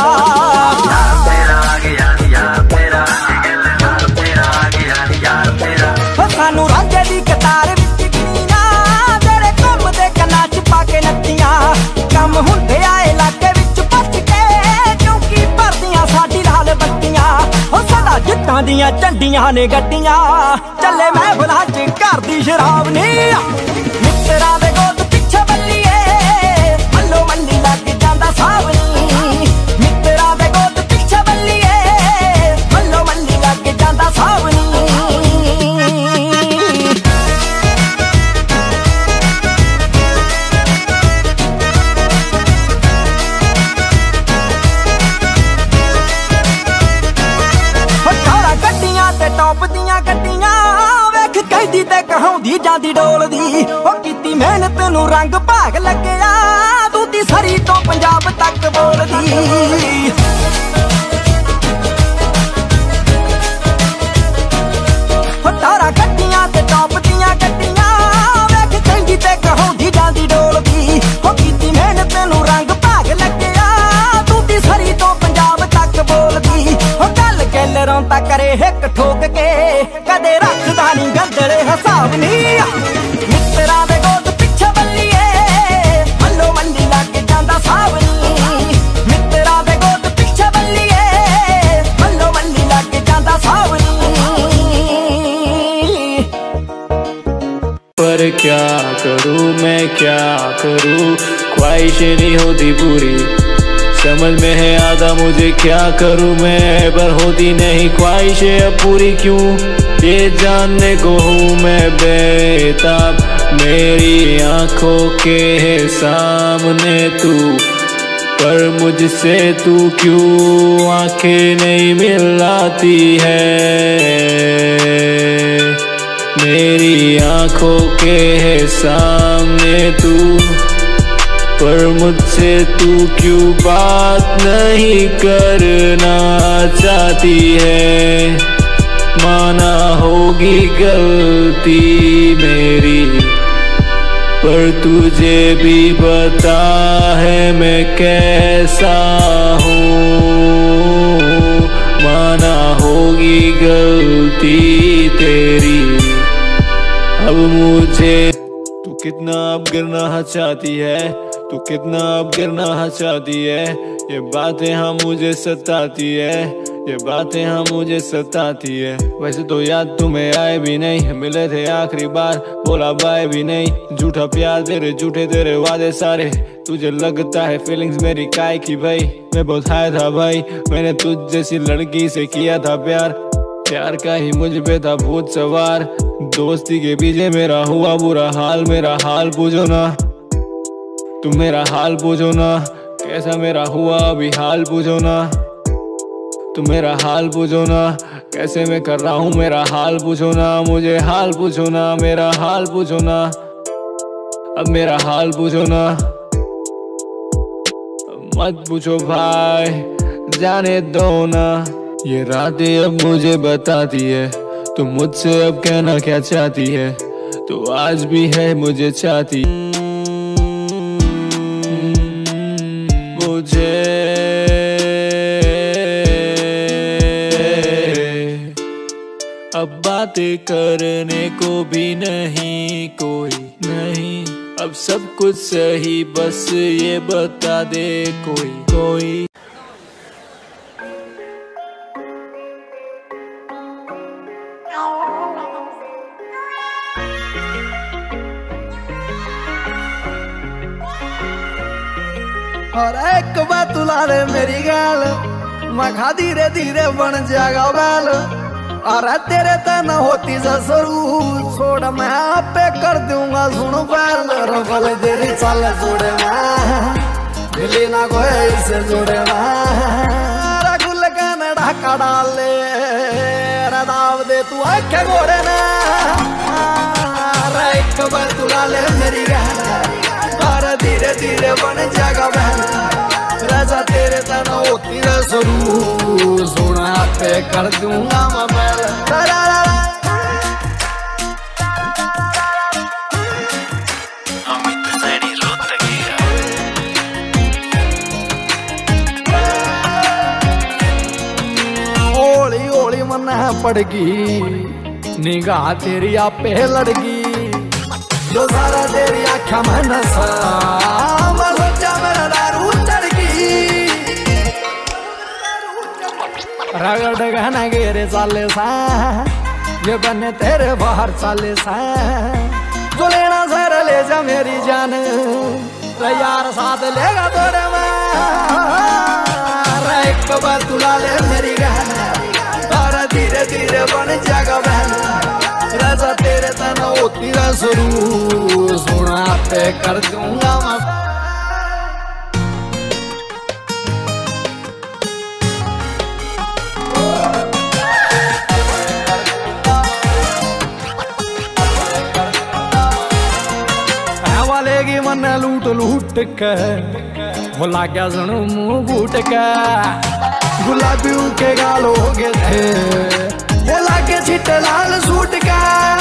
हो सानू रांझे दी कतार विच गिनी ना जेड़े घुमदे कन्नां च पाके नत्तियां कम हुंदे आ इलाके विच पुछ के चौकी भरदियां साडी लाल बत्तियां हो साडा जित्तां दियां झंडियां ने गड्डियां चले महफिलां च घर दी शराब नी मित्तरां दे गोद पिछे बल्लीए हल्लो मंडी लग जांदा सावनी मित्तरां दे गोद पिछे बल्लीए हल्लो मंडी लग जांदा सावनी टॉप दियां गड्डियां वेख कहदी ते कहाउंदी जांदी डोलदी ओ कीती मेहनत नूं रंग भाग लगया दूती सरी तो पंजाब तक बोलदी हो तारा गड्डियां ते टॉप दियां गड्डियां वेख कहदी ते कहाउंदी जांदी डोलदी ओ कीती मेहनत नूं रंग भाग लगया दूती सरी तो पंजाब तक बोलदी ओ गल गैलरों ता करे हिक ठोक के कदे रखदा नी गंदले हिसाब नी मित्तरां दे गोद पिछे बल्लीए हल्लो मंडी लग जांदा सावनी मित्तरां दे गोद पिछे बल्लीए हल्लो मंडी लग जांदा सावनी पर क्या करूं मैं क्या करूं ख्वाहिशें नहीं होती पूरी समझ में है आधा मुझे क्या करूं मैं पर होती नहीं ख्वाहिशें अब पूरी क्यों ये जानने को हूँ मैं बेताब मेरी आंखों के सामने तू पर मुझसे तू क्यों आंखें नहीं मिलाती है मेरी आंखों के सामने तू पर मुझसे तू क्यों बात नहीं करना चाहती है माना होगी गलती मेरी पर तुझे भी पता है मैं कैसा हूँ माना होगी गलती तेरी अब मुझे तू कितना अब गिरना चाहती है तू कितना अब गिरना चाहती है ये बातें हाँ मुझे सताती है ये बातें हाँ मुझे सताती है वैसे तो याद तुम्हें आए भी नहीं मिले थे आखिरी बार बोला बाय भी नहीं झूठा प्यार तेरे झूठे तेरे वादे सारे तुझे लगता है फीलिंग्स मेरी काय की भाई मैं बहुत हाय था भाई मैंने तुझ जैसी लड़की से किया था प्यार प्यार का ही मुझ पे था भूत सवार, दोस्ती के पीछे मेरा हुआ बुरा हाल। मेरा हाल पूछो ना, तुम मेरा हाल पूछो ना, कैसा मेरा हुआ अभी हाल पूछो ना। तुम मेरा हाल पूछो ना, कैसे मैं कर रहा हूँ मेरा हाल पूछो ना। मुझे हाल पूछो ना, मेरा हाल पूछो ना, अब मेरा हाल पूछो ना। मत पूछो भाई, जाने दो ना। ये रातें अब मुझे बताती है, तुम मुझसे अब कहना क्या चाहती है। तो आज भी है मुझे चाहती मुझे। अब बातें करने को भी नहीं कोई नहीं, अब सब कुछ सही, बस ये बता दे कोई। और एक बात तुला रे मेरी गाल, मखा धीरे धीरे बन जाएगा बैल। और तेरे तन होती ससुरू, छोड़ मैं आपे कर दूंगा सुन बैल। रबल तेरी चल जोड़े मैं, मिली ना कोई इसे जोड़े मैं। रगुल का ढाका डाल ले, दाव दे तू आखे गोड़े ना। एक बात तुला ले मेरी गाल, और धीरे धीरे बन जाएगा बैल। राजा तेरे तना होती रसरू, सोना पे कर दूंगा मैं बैल। ओली ओली मन पड़गी, निगाह तेरी आपे लड़गी। जो सारा तेरी आँखा में नशा, मैं सोचा मेरा दारू चढ़गी। रगड़ गहना गेरे चाले सा, ये बने तेरे बाहर चाले सा। जो लेना सर ले जा मेरी जान, यार साथ लेगा तोरे में। एक बार तुला ले मेरी गहना, और धीरे धीरे बन जाएगा बहन। राजा तेरे तना होती रसरू, सोना पे कर दूंगा मैं। वाले की मन लूट लूट के, बोला क्या सुनू मुंह घूट के। गुलाबी के गाल हो गए थे, बोला के छिटे लाल सूट का।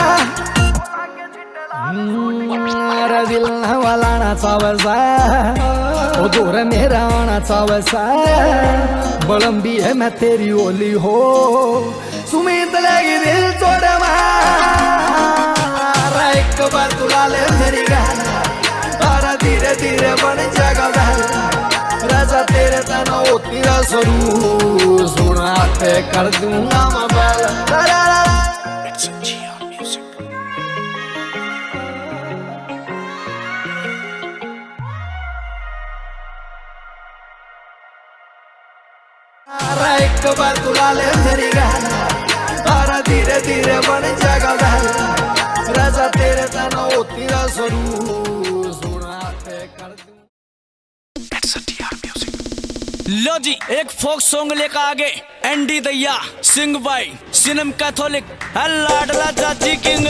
मेरा दिल वाला ना चावसा, वो दूर मेरा आना चावसा। बलम भी है मैं तेरी ओली हो, सुमित लगी दिल तोड़े मारा। एक बार तुला ले मेरी गाना, और धीरे धीरे बन जाएगा बहन। राजा तेरे तना होती रसरू, सोना पे कर दूंगा मैं बैल। एक बार तुला ले मेरी गाना, और धीरे धीरे बन जाएगा बहन। राजा तेरे तना होती रसरू, सोना पे कर दूं। लो जी, एक फोक सॉन्ग लेकर आगे एंडी दैया, सिंग बाई सिनेम कैथोलिक लाडला चाची किंग।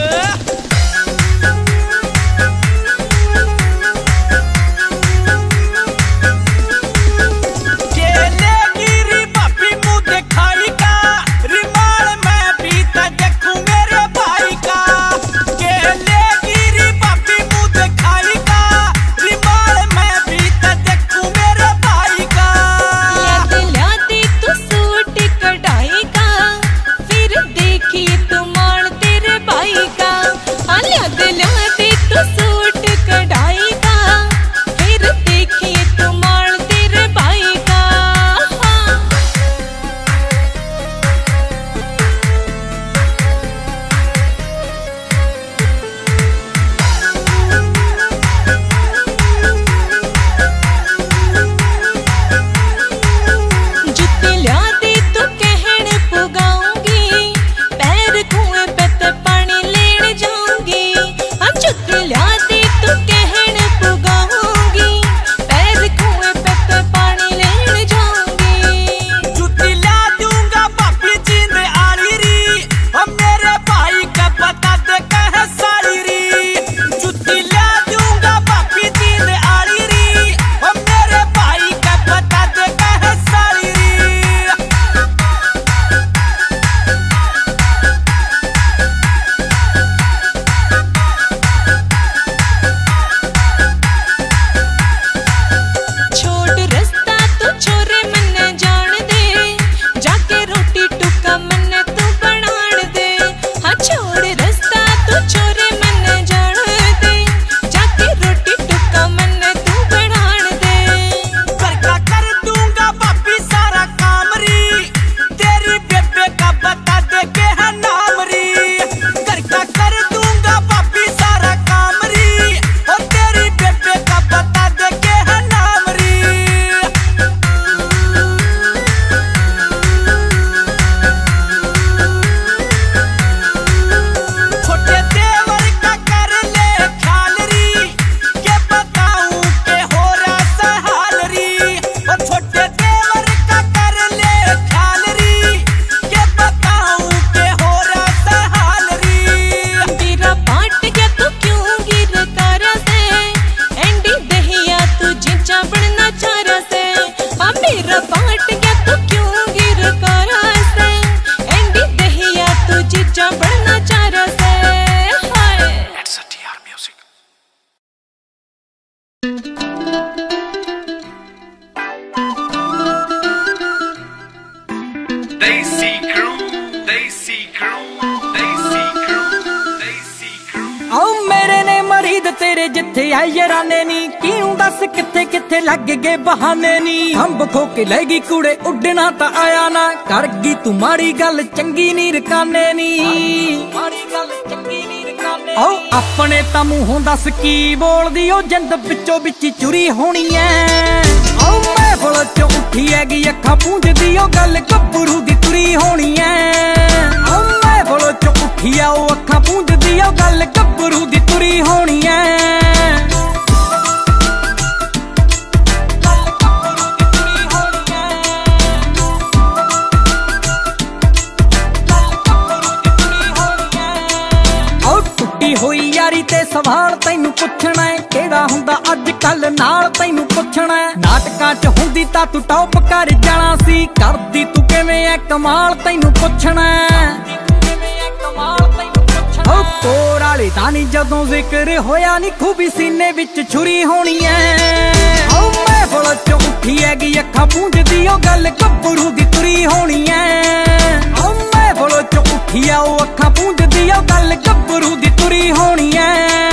छोटे देवर का कर ले ख्याल री, ये बताऊं के हो रहा हाल री। मेरा बाट गया तू क्यों गिर कारा से, एंडी दहिया तू जिंचा बनना चारा से। मेरा बाट गया तू क्यों गिर कारा से, एंडी दहिया तू जिंचा बनना चारा से। हाय Desi Crew, Desi Crew, Desi Crew, Desi Crew। आओ मेरे ने मरीद तेरे जिथे आई यराने नी, क्यों दस किथे किथे लग गए बहाने नी। अंब खो के लेगी कूड़े उड़ना ता आया ना, कर गई तू माड़ी गल चंगी नी रकाने नी। आओ अपने ता मूहों दस की बोलदी, ओ जिंद बिचो बिची चुरी होनी है। आओ मैं बोल चो उठी हैगी अखा पूंजदी, ओ गल गब्बरू दी तुरी होनी है। आओ मैं बोल चो उठी आ ओ अखा पूंजदी, ओ गल गब्बरू दी तुरी होनी है। होई यारी ते सवाल तैनू पुछना है, केड़ा हुंदा अज कल नाल तैनू पुछना है। नाटकां च हुंदी तां तू टॉप कर जाना सी, करदी तू किवें ऐ कमाल तैनू पुछना है। ओ कोर वाले दा नी जदों जिक्र होया नी, खूबी सीने विच छुरी होनी है। ओ मैं बोल चो उठी हैगी अखा पूंजदी, ओ गल गब्बरू दी तुरी होनी है। ओ मैं बोल चो उठी आ ओ अखा पूंजदी, ओ गल गब्बरू दी तुरी होनी है।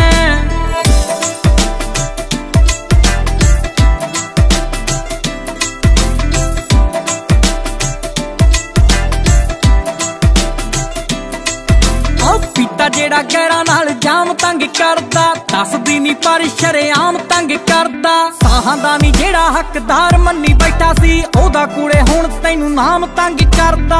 पीता जेड़ा गैरा नाल जाम तंग करदा, दसदी नी पर शरेआम तंग करदा। साहां दा नी जेड़ा हकदार मन्नी बैठा सी, ओदा कूड़े हुण तैनू नाम तंग करदा।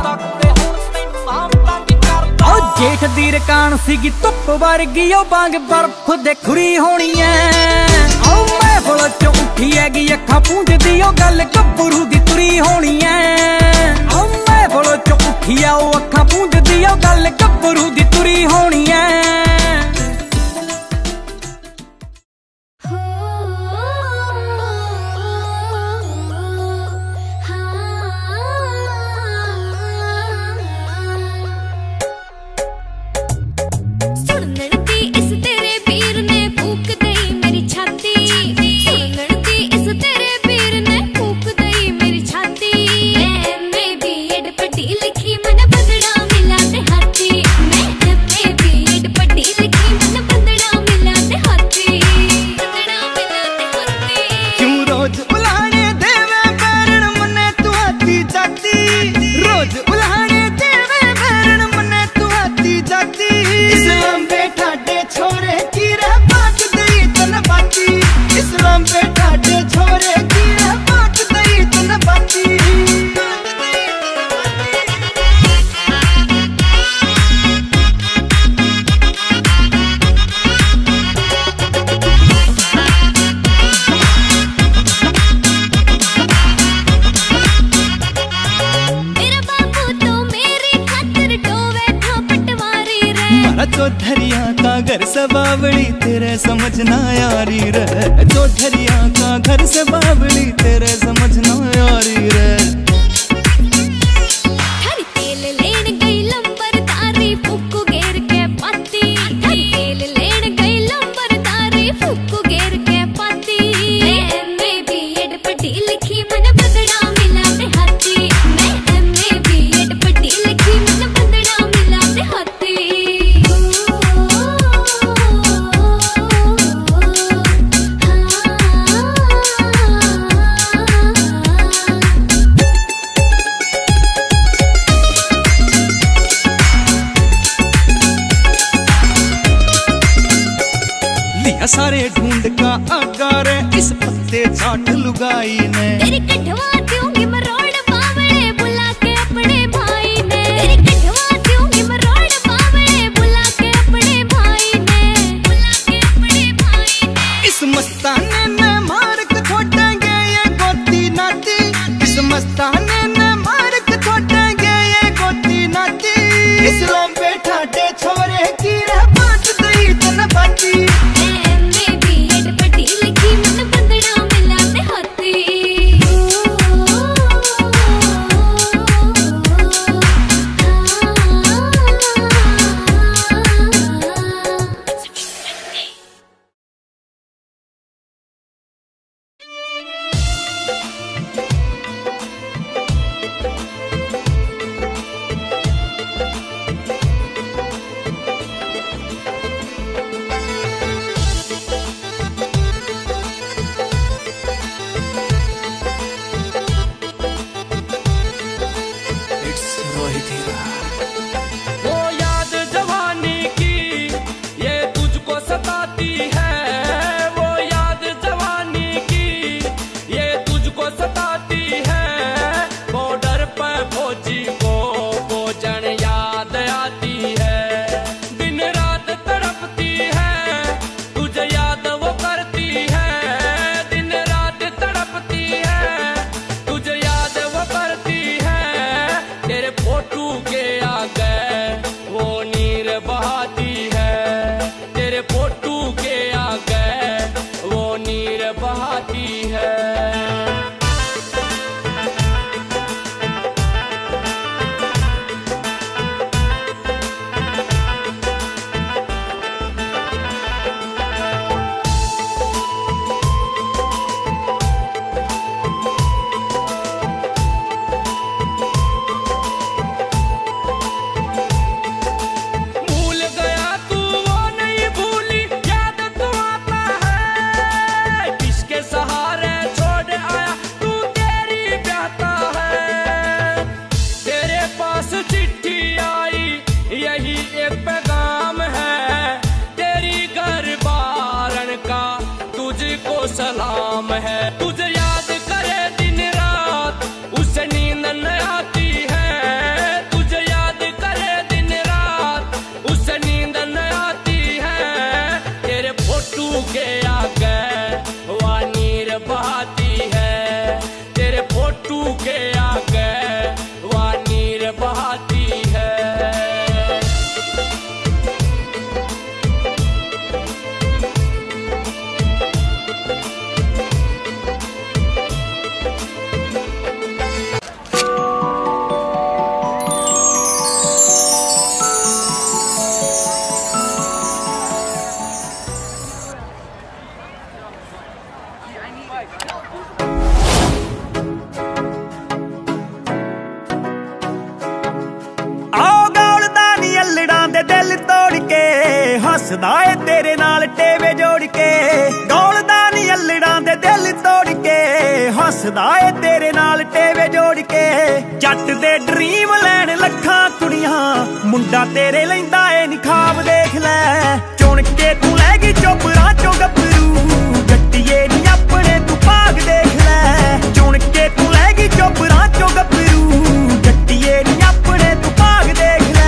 ओ जेठ दी रकान सीगी धुप वर्गी, ओ बांग बर्फ दे खुरी होनी है। ओ मैं बोल चो उठी हैगी अखा पूंजदी, ओ गल गब्बरू दी तुरी होनी है। ओ मैं बोल चो उठी आ ओ अखा पूंजदी, ओ गल गब्बरू दी तुरी होनी है। चौधरिया का घर से बावली तेरे समझ ना यारी रे, चौधरिया का घर से बावली तेरे समझ ना यारी रे। तेल लेन गई लंबरदारी फुक्कू घेर के पाती, तेल लेन गई लंबरदारी फुक्कू घेर के पाती। मैं भी एड पढ़ी लिखी मन बदड़ा मिला ते हाथी, मैं भी एड पढ़ी लिखी मन बदड़ा मिला ते हाथी। सारे ढूंढ का आगार इस पत्ते चाट लुगाई ने, तेरी कठवा दूंगी मरोड़ बावले बुला के अपने भाई ने, तेरी कठवा दूंगी मरोड़ बावले बुला के अपने भाई ने, बुला के अपने भाई ने। इस मस्ताने ने मार के छोड़ेंगे ये गोती मस्ताने ने मार्क छोड़ेंगे ये गोती नाती इस्लाम पे ठाटे छोरे की रह बात दई तन बाती एमए बीएड पढ़ी लिखी मन बंदड़ा मिला ते हाथी वो याद जवानी की ये तुझको सताती है, वो याद जवानी की ये तुझको सताती है। बॉर्डर पर फौजी को भोजन याद आती है, दिन रात तड़पती है, तुझे याद वो करती है। दिन रात तड़पती है, तुझे याद वो करती है। तेरे फोटू के आगे वो नीर बहाती है, तेरे फोटू के आगे वो नीर बहाती है। भूल गया तू वो नहीं भूली, याद तू आता है। किसके सहारे छोड़ आया तू तेरी बहता है। तेरे पास चिट्ठी आई यही एक पैगाम है, तेरी घर बारन का तुझको सलाम है। तुझे याद करे दिन रात उसे नींद न आती है, तुझे याद करे दिन रात उसे नींद न आती है। तेरे फोटू के आगे वह नीर बहाती है, तेरे फोटू के आगे वह नीर बहाती है। आओ गौलदा नी अल्लड़ां दे दिल तोड़ के हसदा ए तेरे नाल टेवे जोड़ के। गौलदा नी अल्लड़ां दे दिल तोड़ के हसदा ए तेरे नाल टेवे जोड़ के। जट दे ड्रीम लैन लखां कुड़ियां मुंडा तेरे लैंदा ए नी खाब देख लै। चुन के तू लै गई चोपड़ा चो गभरू जट्टिए नी अपने तू भाग देख लै। चुन के तू लै गई चोपड़ा चो गभरू जट्टिए नी अपने तू भाग देख लै।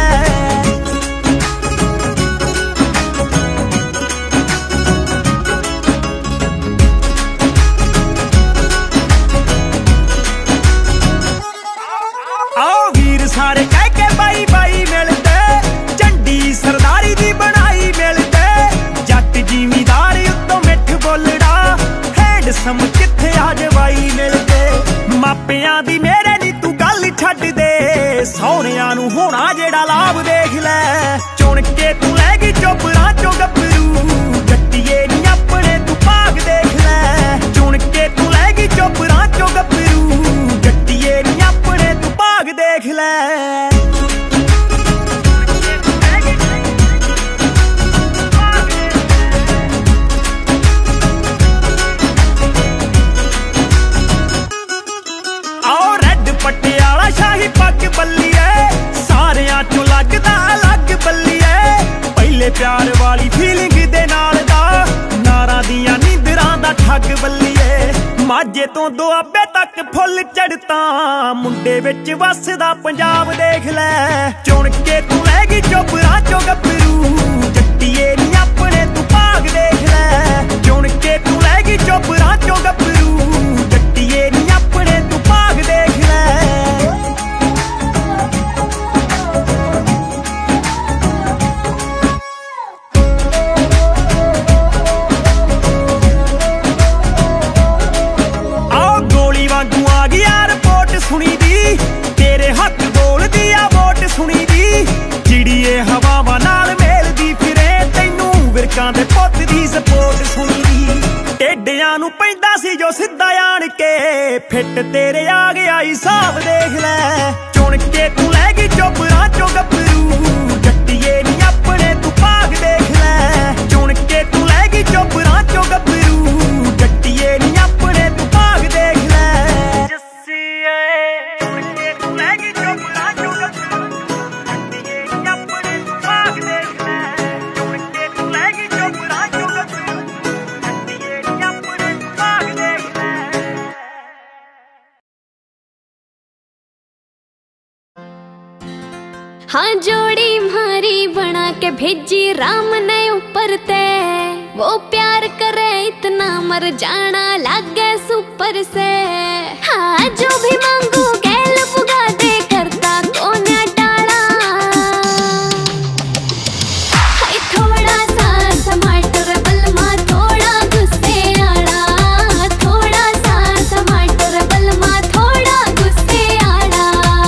आओ वीर सारे कह के बाई बाई मिलते, झंडी सरदारी दी बनाई मिलते। जट जिमीदार उत्तों मिठ बोलड़ा हैंडसम किथे आ जवाई मिलते। मापियां दी मेरे नी तू गल छड्ड दे, सौहरियां नू होना जेड़ा लाभ देख लै। चुन के तू लै गई चोपड़ा चो गभरू जट्टिए नी अपने तू भाग देख लै। चुन के तू लै गई चोपड़ा चो गभरू जट्टिए नी अपने तू भाग देख लै। आओ रैड पटियाला शाही पग बल्लीए सारियां चो लगदा अलग बल्लीए। पहले प्यार वाली फीलिंग दे नाल दा नारां दियां नींदरां दा ठग बल्लीए। माझे तो दुआबे तक फुੱਲ चढ़ता मुंडे विच वसदा पंजाब देख लै। चुन के तू लै गई चोपड़ा चो गभरू जट्टिए नी अपने तू भाग देख लै। चुन के तू लै गई चोपड़ा चो गभरू जट्टिए नी अपने तू भाग देख लै। आ गया रिपोर्ट सुनी दी, तेरे हक बोलदी आ वोट सुनी दी। चिड़िए हवावां नाल मेलदी फिरे, तैनू विरकां दे पुੱਤ दी सपोर्ट सुनी दी। टेडियां नू पैंदा सी जो सिद्धा आण के, फिट तेरे आ गया हिसाब देख लै। चुन के तू लै गई चोपरां चो गभरू, जट्टिए नी अपने तू भाग देख लै। चुन के तू लै गई चोपरां चो गभरू, जट्टिए नी अपने तू भाग देख लै। जस्सिए चुन के तू लै गई चोपरां चो गभरू, जट्टिए नी अपने तू भाग देख लै। चुन के तू लै गई चोपरां चो गभरू, जट्टिए नी अपने तू भाग देख लै। हाँ जोड़ी मारी बना के भेजी राम ने ऊपर ते, वो प्यार करे इतना मर जाना लागे सुपर से। हाँ जो भी मांगू गैल पुगा दे, करता कौन टाला। हाय थोड़ा सा टमाटर बलमा थोड़ा गुस्से आड़ा, थोड़ा सा टमाटर बलमा थोड़ा गुस्से आड़ा।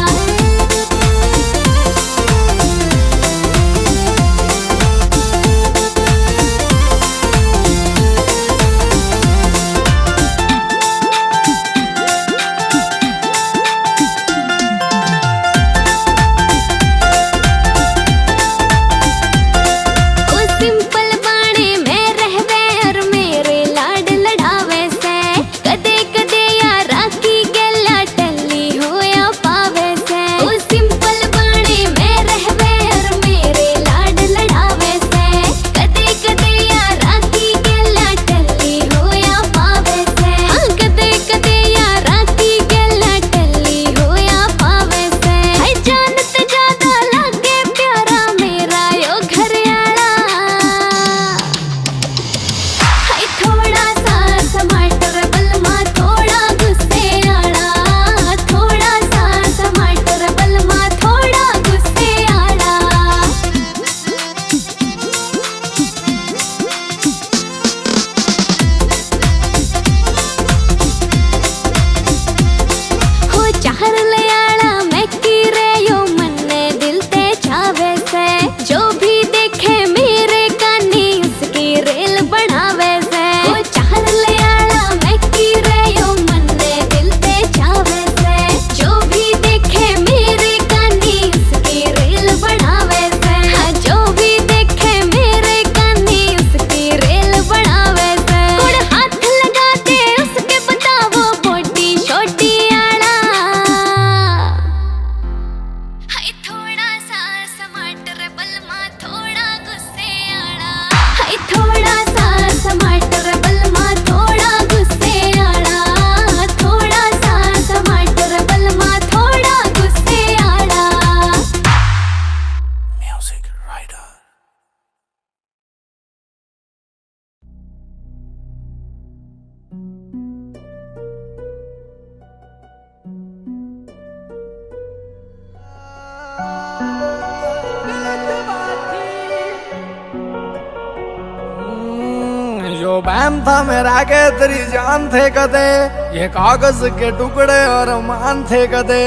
जो बहम था मेरा के तेरी जान थे कदे, ये कागज के टुकड़े और मान थे कदे।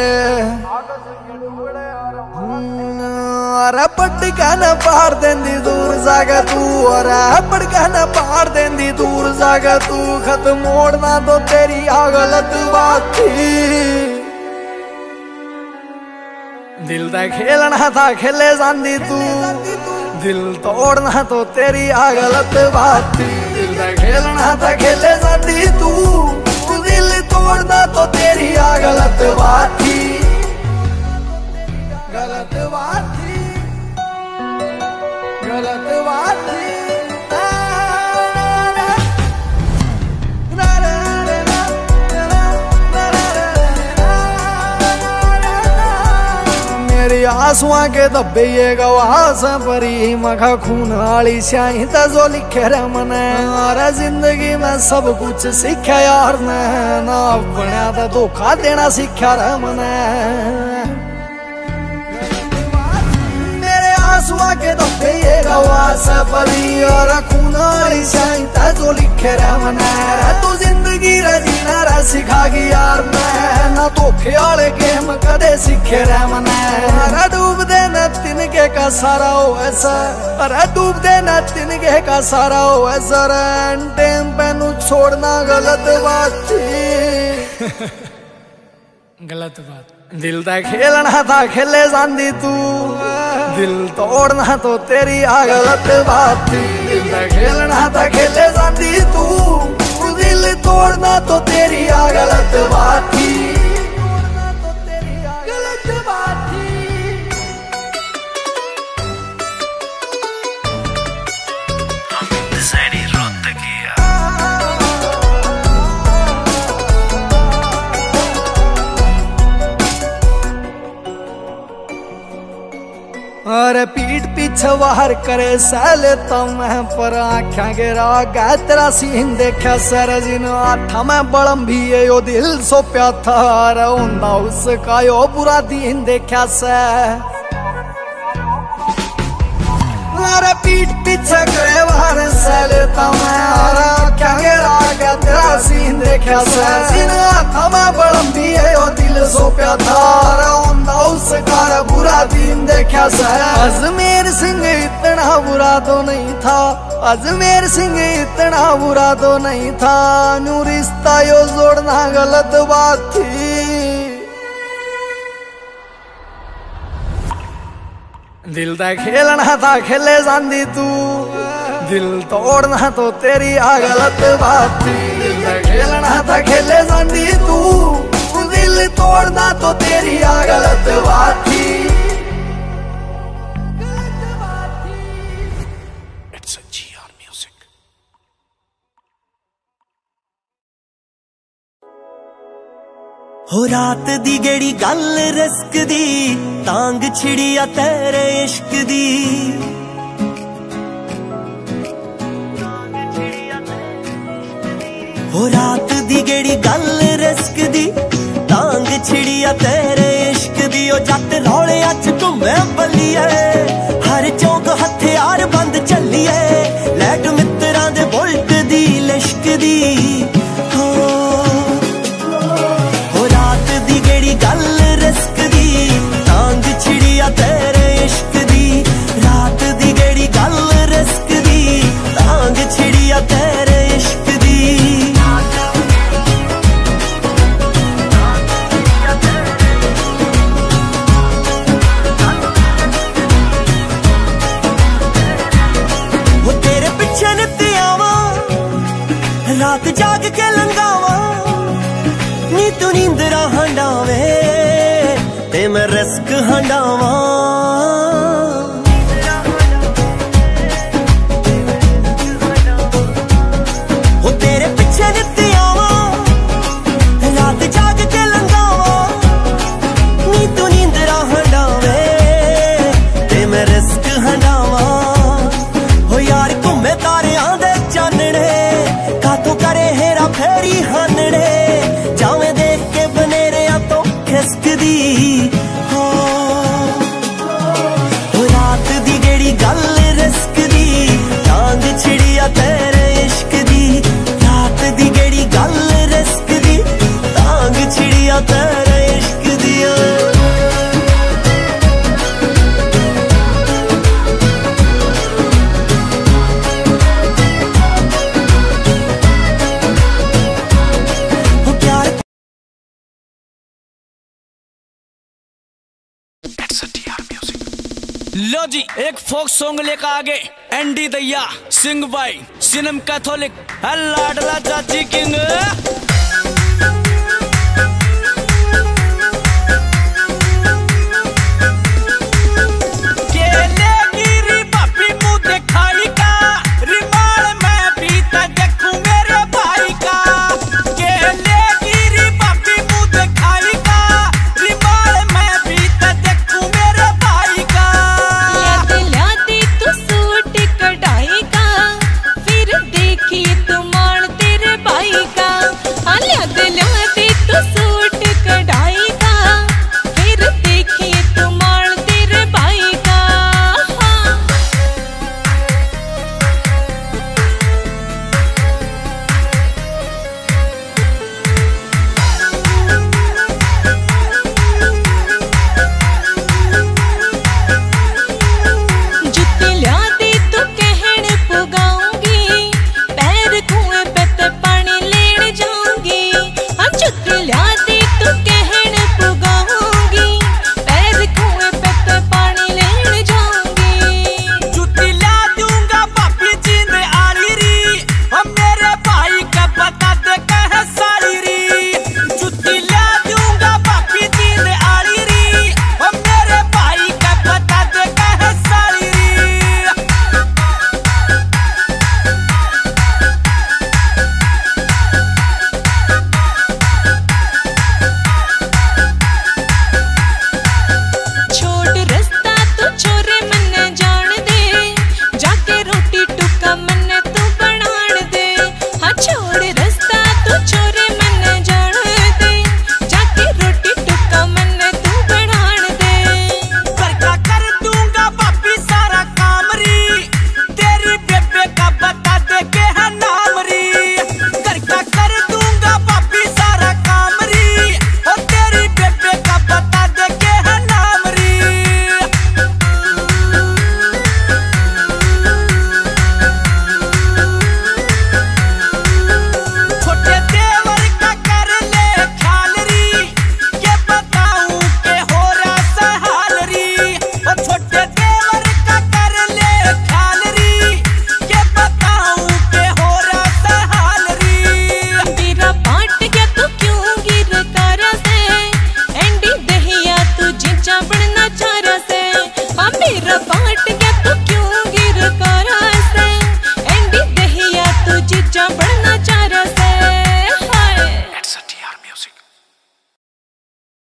अरे पटका न पार देंदी दूर जागा तू, अरे पटका न पार देंदी दूर जागा तू। खत मोड़ना तो तेरी आ गलत बात थी, दिल दा खेलना था खेले जांदी तू। दिल तोड़ना तो तेरी आ गलत बात थी, दिल दा खेलना था खेले जांदी तू। दिल तोड़ना तो तेरी आ गलत बात थी, गलत बात थी, गलत बात थी। मेरी आंसुआ के धब्बे ये गवास परी, मखा खून वाली स्याही जो लिखे रे मने। अरे जिंदगी में सब कुछ सीखा यार ने, ना अपने तो धोखा देना सीखा रे मने। आंसुआ के धोखे ये गवा सपरी और खूनाली शांता जो लिखे रह मना तू जिंदगी रजीना रा सिखागी यार मैं ना धोखे वाले गेम कदे सीखे रह मना अरे डूब दे न तिनके का सारा हो ऐसा अरे डूब दे न तिनके का सारा हो ऐसा टाइम पे नू छोड़ना गलत बात थी गलत बात दिल ता खेलना था खेले जांदी तू दिल तोड़ना तो तेरी आ गलत बात थी दिल ता खेलना था खेले जांदी तू दिल तोड़ना तो तेरी आ गलत बात थी गलत बात थी अरे पीठ पीछे बाहर करे सहले तो मैं पर आख्या गिरा गा तेरा सीन देखा सर जिन आठा मैं बड़म भी है यो दिल सो प्या था अरे उन्दा उसका यो बुरा दिन देखा से अरे पीठ पीछे करे बाहर सहले तो मैं अरे आख्या गिरा गा तेरा सीन देखा से जिन आठा मैं बड़म भी है यो दिल सो प्या था अरे उन्दा उसका बुरा दिन देखा से अजमेर सिंह इतना बुरा तो नहीं था अजमेर सिंह इतना बुरा तो नहीं था न्यू रिश्ता यो जोड़ना गलत बात थी दिल ता खेलना था खेले जांदी तू दिल तोड़ना तो तेरी आ गलत बात थी दिल ता खेलना था खेले जांदी तू दिल तोड़ना तो तेरी आ गलत बात थी हो रात दी गेड़ी गल रिस्क दी तांग छिड़िया तेरे इश्क दी हो रात दी गेड़ी गल रिस्क दी तांग छिड़िया तेरे इश्क दी ओ जट रौले अच घूमे बल्लिए हर चौक हथियार बंद चलिए लैट मित्रां दे बुलट दी लिश्क दी गल रिस्क दी तांग छिड़िया तेरे इश्क दी रात दी गेड़ी गल रिस्क दी तांग छिड़िया तेरे इश्क दी वो तेरे पिछे नित्य आवा रात जाग के लंगावा नी तू नींदरा हंडावे ते मैं रिस्क हंडावा हो तेरे पिछे नित्य आवा रात जाग के लंगावा नी तू नींदरा हंडावे ते मैं रिस्क हंडावा हो यार घूमे तारियां दे चानने कातों करे हेरा फेरी हानने जावे देख के बनेरिया तो खिसकदी हो रात दी गेड़ी गल रिस्क दी तांग छिड़िया तेरे इश्क दी रात दी गेड़ी गल रिस्क दी तांग छिड़िया तेरे इश्क दी लो जी एक फोक सॉन्ग लेकर आगे एंडी दैया सिंग बाई सिनेम कैथोलिक लाडला चाची किंग फिर देखिए तुम तेरे भाई का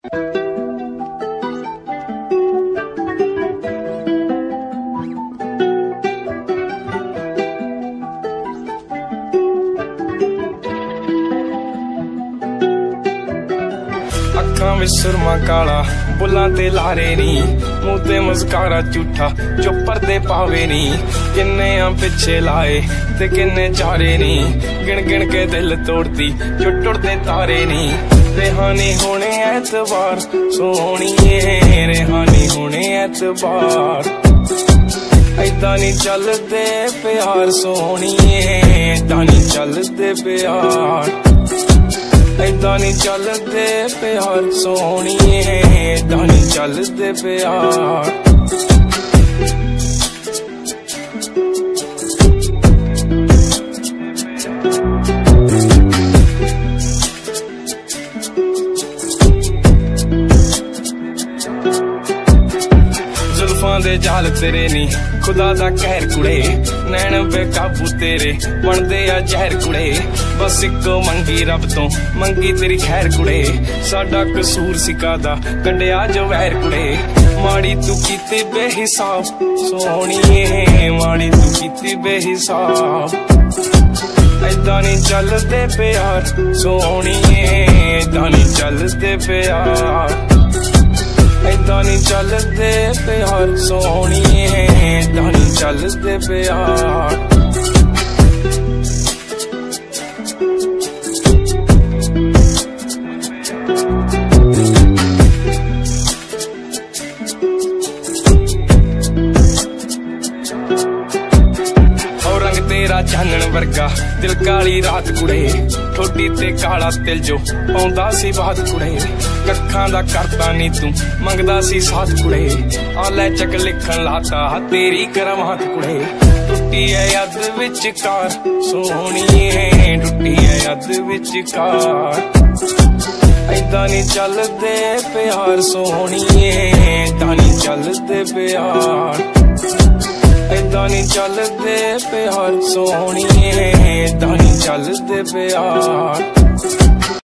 ਅੱਖਾਂ ਵਿੱਚ ਸੁਰਮਾ ਕਾਲਾ ਬੁੱਲਾਂ ਤੇ ਲਾਰੇ ਨੀ ਮੂੰਹ ਤੇ ਮਸਕਾਰਾ ਝੂਠਾ ਜੋ ਪਰਦੇ ਪਾਵੇ ਨੀ ਕਿੰਨੇ ਆ ਪਿੱਛੇ ਲਾਏ ਤੇ ਕਿੰਨੇ ਚਾਰੇ ਨੀ ਗਿਣ ਗਿਣ ਕੇ ਦਿਲ ਤੋੜਦੀ ਜੋ ਟੁੱਟਦੇ ਤਾਰੇ ਨੀ रेहानी होने एतबार सोहणीए रेहानी होने एतबार ऐदा नी चलदे प्यार सोहणीए ऐदा नी चलदे प्यार ऐदा नी चलदे प्यार सोहणीए ऐदा नी चलदे प्यार दे जाल तेरे नी खुदा दा कहर कुड़े नैन बेकाबू तेरे बनदे आ जहर कुड़े बस इको मंगी रब तो मंगी तेरी खैर कुड़े साडा कसूर सिकादा कड्डिया जो वैर कुड़े माड़ी तू कीती बेहिसाब सोहणीए माड़ी तू कीती बेहिसाब ऐदा नी चलदे प्यार सोहणीए ऐदा नी चलदे प्यार ऐदा नी चलदे प्यार सोहणीए ऐदा नी चलदे प्यार तेरा चानण वर्गा दिल काली रात कुड़े ठोडी ते काला तिल जो पाउंदा सी बात कुड़े कखां दा करदा नी तू मंगदा सी साथ कुड़े आ लै चक लिखण लाता तेरी करमात कुड़े टुटी है अद विचकार सोहणीए टुटी है अद विचकार ऐदा नी चलदे प्यार सोहणीए ऐदा नी चलदे प्यार ऐदा नी चलदे प्यार सोहणीए ऐदा नी चलदे प्यार।